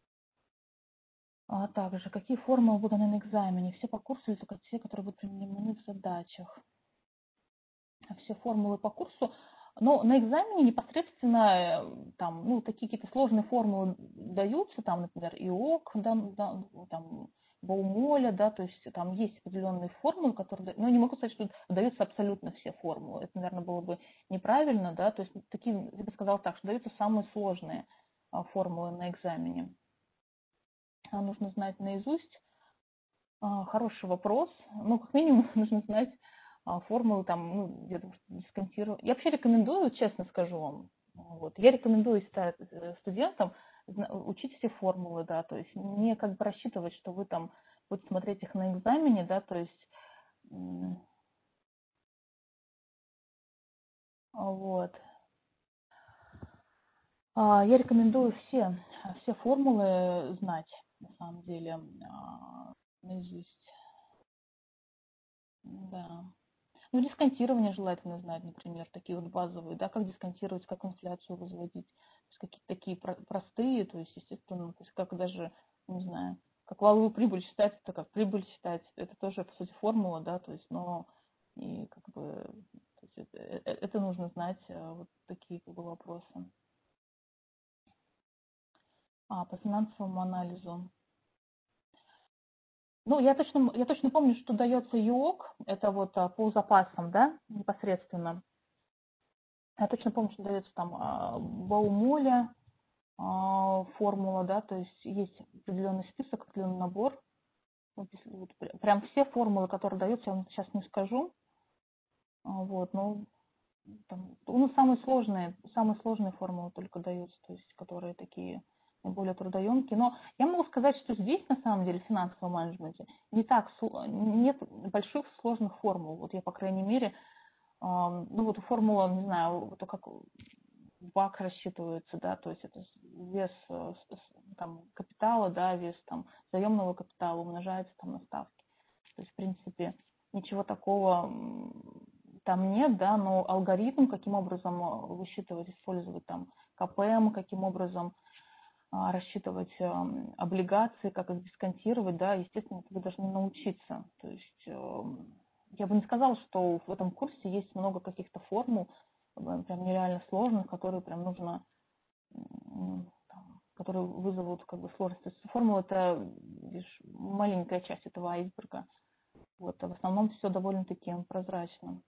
А также, какие формулы будут на экзамене? Все по курсу или только те, которые будут применены в задачах? Все формулы по курсу. Но на экзамене непосредственно там, ну, такие какие-то сложные формулы даются, там, например, ИОК, да, там, Баумоля, да, то есть там есть определенные формулы, которые, но не могу сказать, что даются абсолютно все формулы. Это, наверное, было бы неправильно, да, то есть такие, я бы сказала так, что даются самые сложные формулы на экзамене. Нужно знать наизусть. Хороший вопрос. Ну, как минимум, нужно знать формулы там, ну, где-то дисконтировать. Я вообще рекомендую, честно скажу вам, вот, я рекомендую студентам учить все формулы, да, то есть не как бы рассчитывать, что вы там будете смотреть их на экзамене, да, то есть вот. Я рекомендую все формулы знать, на самом деле, наизусть. Да. Ну, дисконтирование желательно знать, например, такие вот базовые, да, как дисконтировать, как инфляцию возводить. То есть какие-то такие простые, то есть, естественно, то есть как даже, не знаю, как валовую прибыль считать, это как прибыль считать, это тоже, по сути, формула, да, то есть, но и как бы то есть это нужно знать, вот такие как бы вопросы. По финансовому анализу. Ну, я точно помню, что дается ЮОК, это вот по запасам, да, непосредственно. Я точно помню, что дается там Баумоля формула, да, то есть есть определенный список, определенный набор. Вот, вот, прям все формулы, которые даются, я вам сейчас не скажу. Вот, но там, ну, самые сложные формулы только даются, то есть которые такие наиболее трудоемкие. Но я могу сказать, что здесь, на самом деле, в финансовом менеджменте нет больших сложных формул. Вот я, по крайней мере, ну вот формула, не знаю, вот как БАК рассчитывается, да, то есть это вес там, капитала, да, вес там заемного капитала умножается там на ставки. То есть, в принципе, ничего такого там нет, да, но алгоритм, каким образом высчитывать, использовать там КПМ, каким образом рассчитывать облигации, как их дисконтировать, да, естественно, вы должны научиться. То есть я бы не сказала, что в этом курсе есть много каких-то формул, прям нереально сложных, которые прям нужно, которые вызовут как бы сложности. То есть формула это лишь маленькая часть этого айсберга. Вот, а в основном все довольно-таки прозрачно.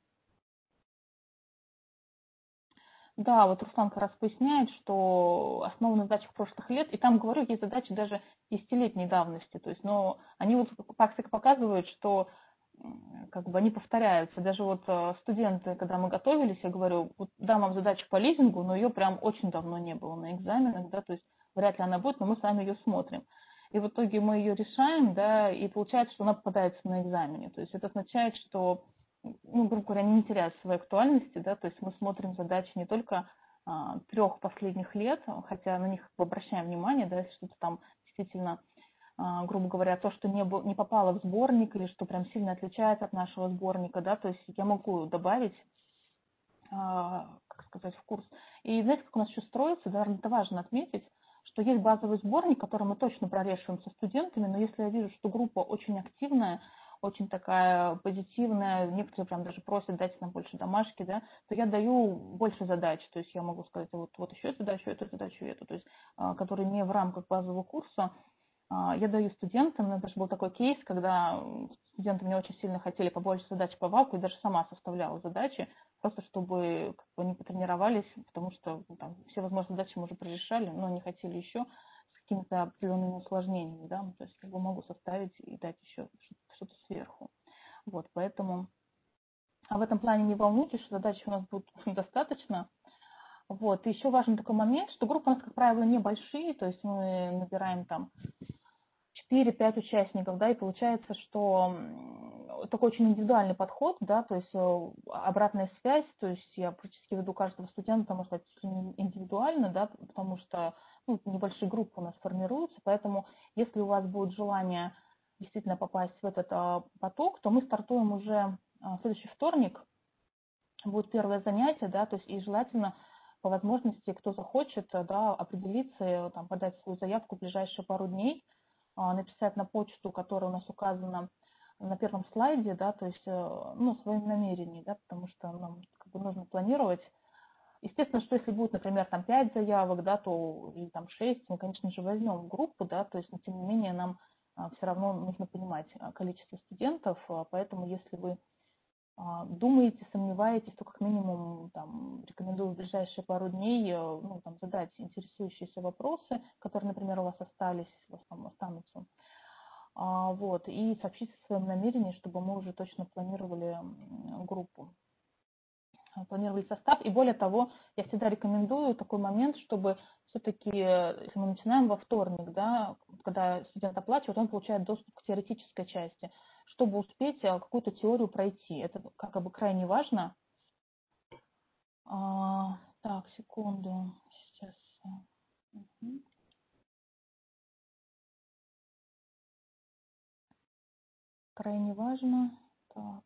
Да, вот Руслан как раз поясняет, что основа на задачах прошлых лет, и там, говорю, есть задачи даже 10-летней давности, то есть, но они вот, практика показывает, что как бы они повторяются. Даже вот студенты, когда мы готовились, я говорю, вот дам вам задачу по лизингу, но ее прям очень давно не было на экзаменах, да, то есть вряд ли она будет, но мы с вами ее смотрим. и в итоге мы ее решаем, да, и получается, что она попадается на экзамене. То есть это означает, что, ну, грубо говоря, они не теряют своей актуальности, да, то есть мы смотрим задачи не только 3 последних лет, хотя на них обращаем внимание, да, если что-то там действительно, грубо говоря, то, что не попало в сборник или что прям сильно отличается от нашего сборника, да, то есть я могу добавить, как сказать, в курс. И знаете, как у нас еще строится, да, это важно отметить, что есть базовый сборник, который мы точно прорешиваем со студентами, но если я вижу, что группа очень активная, очень такая позитивная, некоторые прям даже просят дать нам больше домашки, да, то я даю больше задач, то есть я могу сказать, вот еще эту задачу, эту, то есть, которые не в рамках базового курса, я даю студентам, у нас даже был такой кейс, когда студенты мне очень сильно хотели побольше задач по валку, и даже сама составляла задачи, просто чтобы как бы, они потренировались, потому что там, все возможные задачи мы уже прорешали, но они хотели еще с какими-то определенными усложнениями, да, то есть как бы могу составить и дать еще что-то сверху. Вот, поэтому в этом плане не волнуйтесь, что задач у нас будет достаточно. Вот, и еще важный такой момент, что группы у нас, как правило, небольшие, то есть мы набираем там 4-5 участников, да, и получается, что такой очень индивидуальный подход, да, то есть обратная связь, то есть я практически веду каждого студента, можно сказать, индивидуально, да, потому что небольшие группы у нас формируются, поэтому если у вас будет желание действительно попасть в этот поток, то мы стартуем уже в следующий вторник, будет первое занятие, да, то есть и желательно по возможности, кто захочет, да, определиться, там, подать свою заявку в ближайшие пару дней, написать на почту, которая у нас указана на первом слайде, да, то есть, своим намерением, да, потому что нам как бы нужно планировать. Естественно, что если будет, например, там 5 заявок, да, то или там 6, мы, конечно же, возьмем группу, да, то есть, но тем не менее нам все равно нужно понимать количество студентов, поэтому если вы думаете, сомневаетесь, то как минимум там, рекомендую в ближайшие пару дней задать интересующиеся вопросы, которые, например, у вас остались, у вас там останутся. Вот, и сообщите о своем намерении, чтобы мы уже точно планировали группу, планировали состав. И более того, я всегда рекомендую такой момент, чтобы все-таки, если мы начинаем во вторник, да, когда студент оплачивает, он получает доступ к теоретической части, чтобы успеть какую-то теорию пройти. Это как бы крайне важно. Так, секунду. Сейчас. Угу. Крайне важно. Так,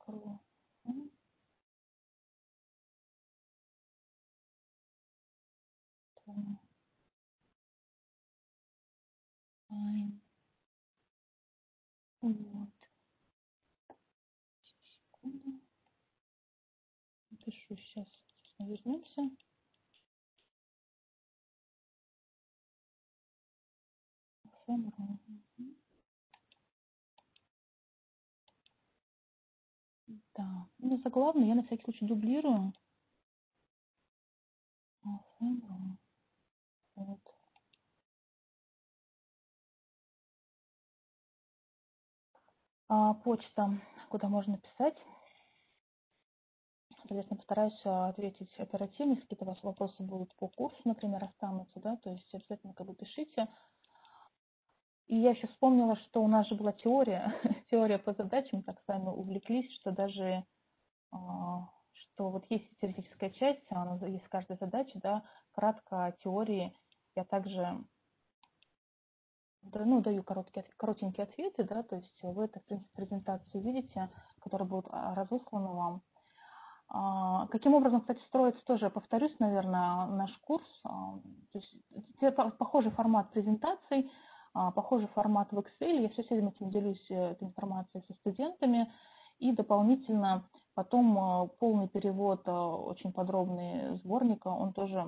вот. Секунду. Пишу сейчас. Вернемся. Да. Ну, заглавный я на всякий случай дублирую. Вот. Почта, куда можно писать. Соответственно, постараюсь ответить оперативно. Если какие-то у вас вопросы будут по курсу, например, останутся, да, то есть обязательно как бы пишите. И я еще вспомнила, что у нас же была теория, теория по задачам, так с вами увлеклись, что даже, что вот есть теоретическая часть, она есть в каждой задаче, да, кратко о теории. Я также даю коротенькие ответы, да, то есть вы это, в принципе, презентацию видите, которая будет разослана вам. Каким образом, кстати, строится тоже, повторюсь, наверное, наш курс. То есть похожий формат презентаций, похожий формат в Excel. Я все этим делюсь этой информацией со студентами. И дополнительно потом полный перевод, очень подробный сборника, он тоже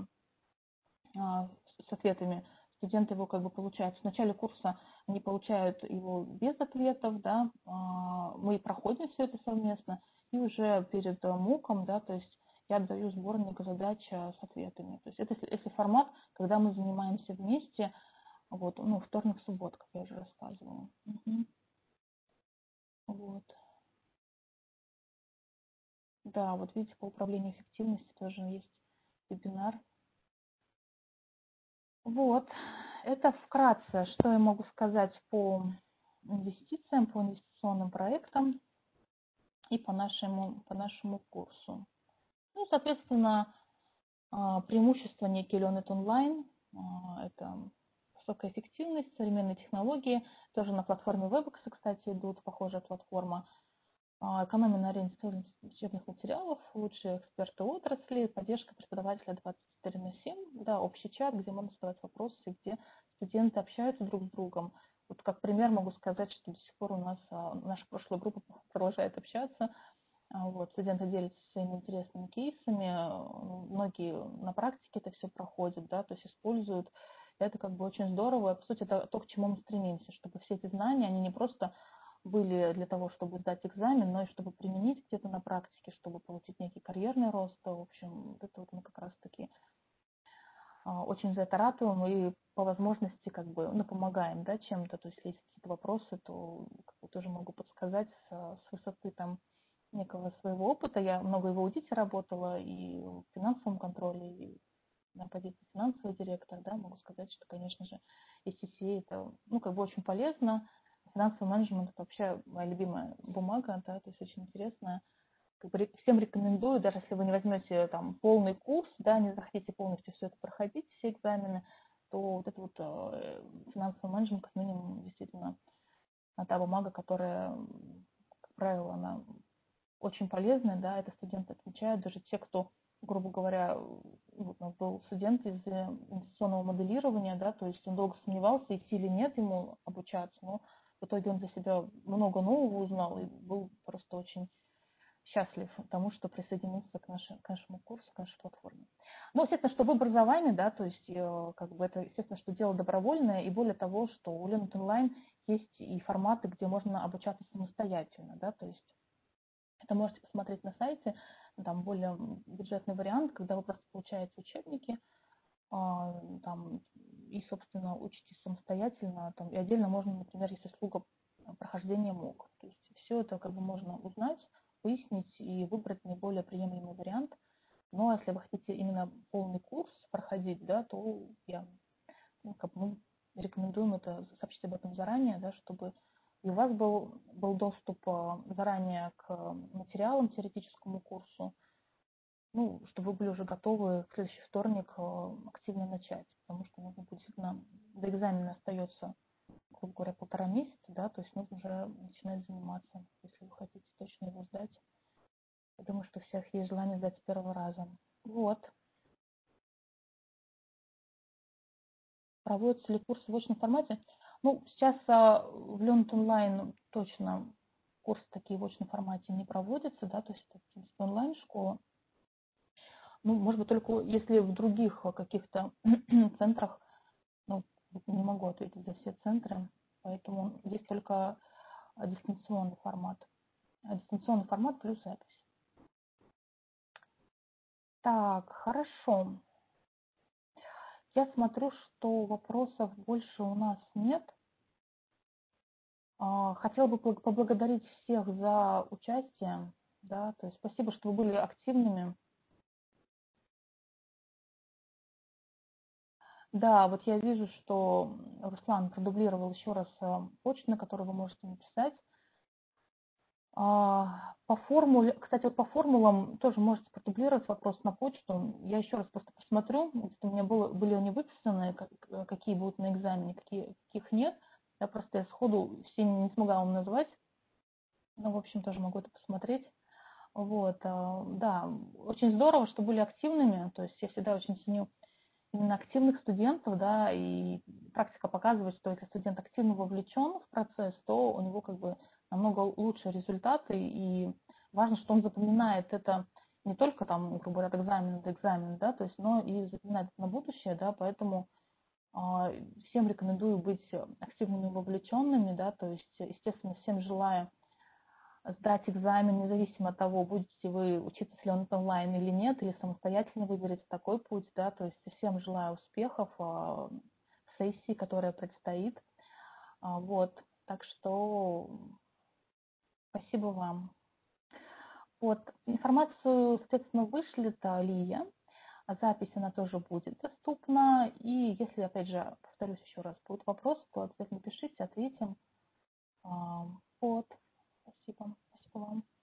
с ответами. Студенты его как бы получают. В начале курса они получают его без ответов, да, мы проходим все это совместно, и уже перед МУКом, да, то есть я отдаю сборник задач с ответами. То есть это если формат, когда мы занимаемся вместе, вот, вторник, суббота, как я уже рассказывала. Угу. Вот. Да, вот видите, по управлению эффективностью тоже есть вебинар. Вот. Это вкратце, что я могу сказать по инвестициям, по инвестиционным проектам и по нашему курсу. Ну, соответственно, преимущества некие Learn онлайн – это высокая эффективность, современные технологии. Тоже на платформе WebEx, кстати, идут, похожая платформа. Экономия на аренде учебных материалов, лучшие эксперты отрасли, поддержка преподавателя 24/7, да, общий чат, где можно задавать вопросы, где студенты общаются друг с другом. Вот как пример могу сказать, что до сих пор у нас наша прошлая группа продолжает общаться. Вот, студенты делятся своими интересными кейсами, многие на практике это все проходят, да, то есть используют. Это как бы очень здорово. По сути, это то, к чему мы стремимся, чтобы все эти знания, они не просто были для того, чтобы сдать экзамен, но и чтобы применить где-то на практике, чтобы получить некий карьерный рост. В общем, это вот мы как раз-таки очень за это ратуем и по возможности как бы, ну, помогаем, да, чем-то. То есть, если есть какие-то вопросы, то как бы, тоже могу подсказать с высоты там некого своего опыта. Я много и в аудите работала, и в финансовом контроле, и на позиции финансового директора, да, могу сказать, что, конечно же, SCCA это, ну, как бы очень полезно. Финансовый менеджмент – это вообще моя любимая бумага, да, то есть очень интересная. Как бы всем рекомендую, даже если вы не возьмете там полный курс, да, не захотите полностью все это проходить, все экзамены, то вот это вот финансовый менеджмент, как минимум, действительно та бумага, которая, как правило, она очень полезная, да, это студенты отмечают, даже те, кто, грубо говоря, вот у нас был студент из инвестиционного моделирования, да, то есть он долго сомневался, идти или нет ему обучаться, но в итоге он для себя много нового узнал и был просто очень счастлив тому, что присоединился к нашему курсу, к нашей платформе. Ну, естественно, что выбор за вами, да, то есть как бы это, естественно, что дело добровольное, и более того, что у Learn онлайн есть и форматы, где можно обучаться самостоятельно, да, то есть это можете посмотреть на сайте, там более бюджетный вариант, когда вы просто получаете учебники, там, и, собственно, учитесь самостоятельно, там, и отдельно можно, например, есть услуга прохождения МООК. То есть все это как бы можно узнать, выяснить и выбрать наиболее приемлемый вариант. Но если вы хотите именно полный курс проходить, да, то я, ну, как бы мы рекомендуем это сообщить об этом заранее, да, чтобы и у вас был доступ заранее к материалам, теоретическому курсу, ну, чтобы вы были уже готовы в следующий вторник активно начать, потому что нужно будет действительно, до экзамена остается, грубо говоря, 1,5 месяца, да, то есть нужно уже начинать заниматься, если вы хотите точно его сдать. Я думаю, что у всех есть желание сдать с первого раза. Вот. Проводятся ли курсы в очном формате? Ну, сейчас в Learn онлайн точно курсы такие в очном формате не проводятся, да, то есть это, в принципе, онлайн-школа. Ну, может быть, только если в других каких-то центрах, ну, не могу ответить за все центры, поэтому здесь только дистанционный формат. Дистанционный формат плюс запись. Так, хорошо. Я смотрю, что вопросов больше у нас нет. Хотела бы поблагодарить всех за участие, да, то есть спасибо, что вы были активными. Да, вот я вижу, что Руслан продублировал еще раз почту, на которую вы можете написать. По формуле, кстати, вот по формулам тоже можете продублировать вопрос на почту. Я еще раз просто посмотрю, у меня были они выписаны, какие будут на экзамене, каких нет. Я просто сходу все не смогла вам назвать, но, в общем, тоже могу это посмотреть. Вот, да, очень здорово, что были активными, то есть я всегда очень ценю именно активных студентов, да, и практика показывает, что если студент активно вовлечен в процесс, то у него как бы намного лучше результаты, и важно, что он запоминает это не только там, грубо говоря, от экзамена до экзамена, да, то есть, но и запоминает на будущее, да, поэтому всем рекомендую быть активными, вовлеченными, да, то есть, естественно, всем желаю сдать экзамен, независимо от того, будете вы учиться с Learn онлайн или нет, или самостоятельно выберете такой путь, да, то есть всем желаю успехов в сессии, которая предстоит. Вот, так что спасибо вам. Вот, информацию, соответственно, вышлет Лия. Запись она тоже будет доступна. И если, опять же, повторюсь еще раз, будут вопросы, то обязательно пишите, ответим. Вот. Спасибо. Спасибо вам.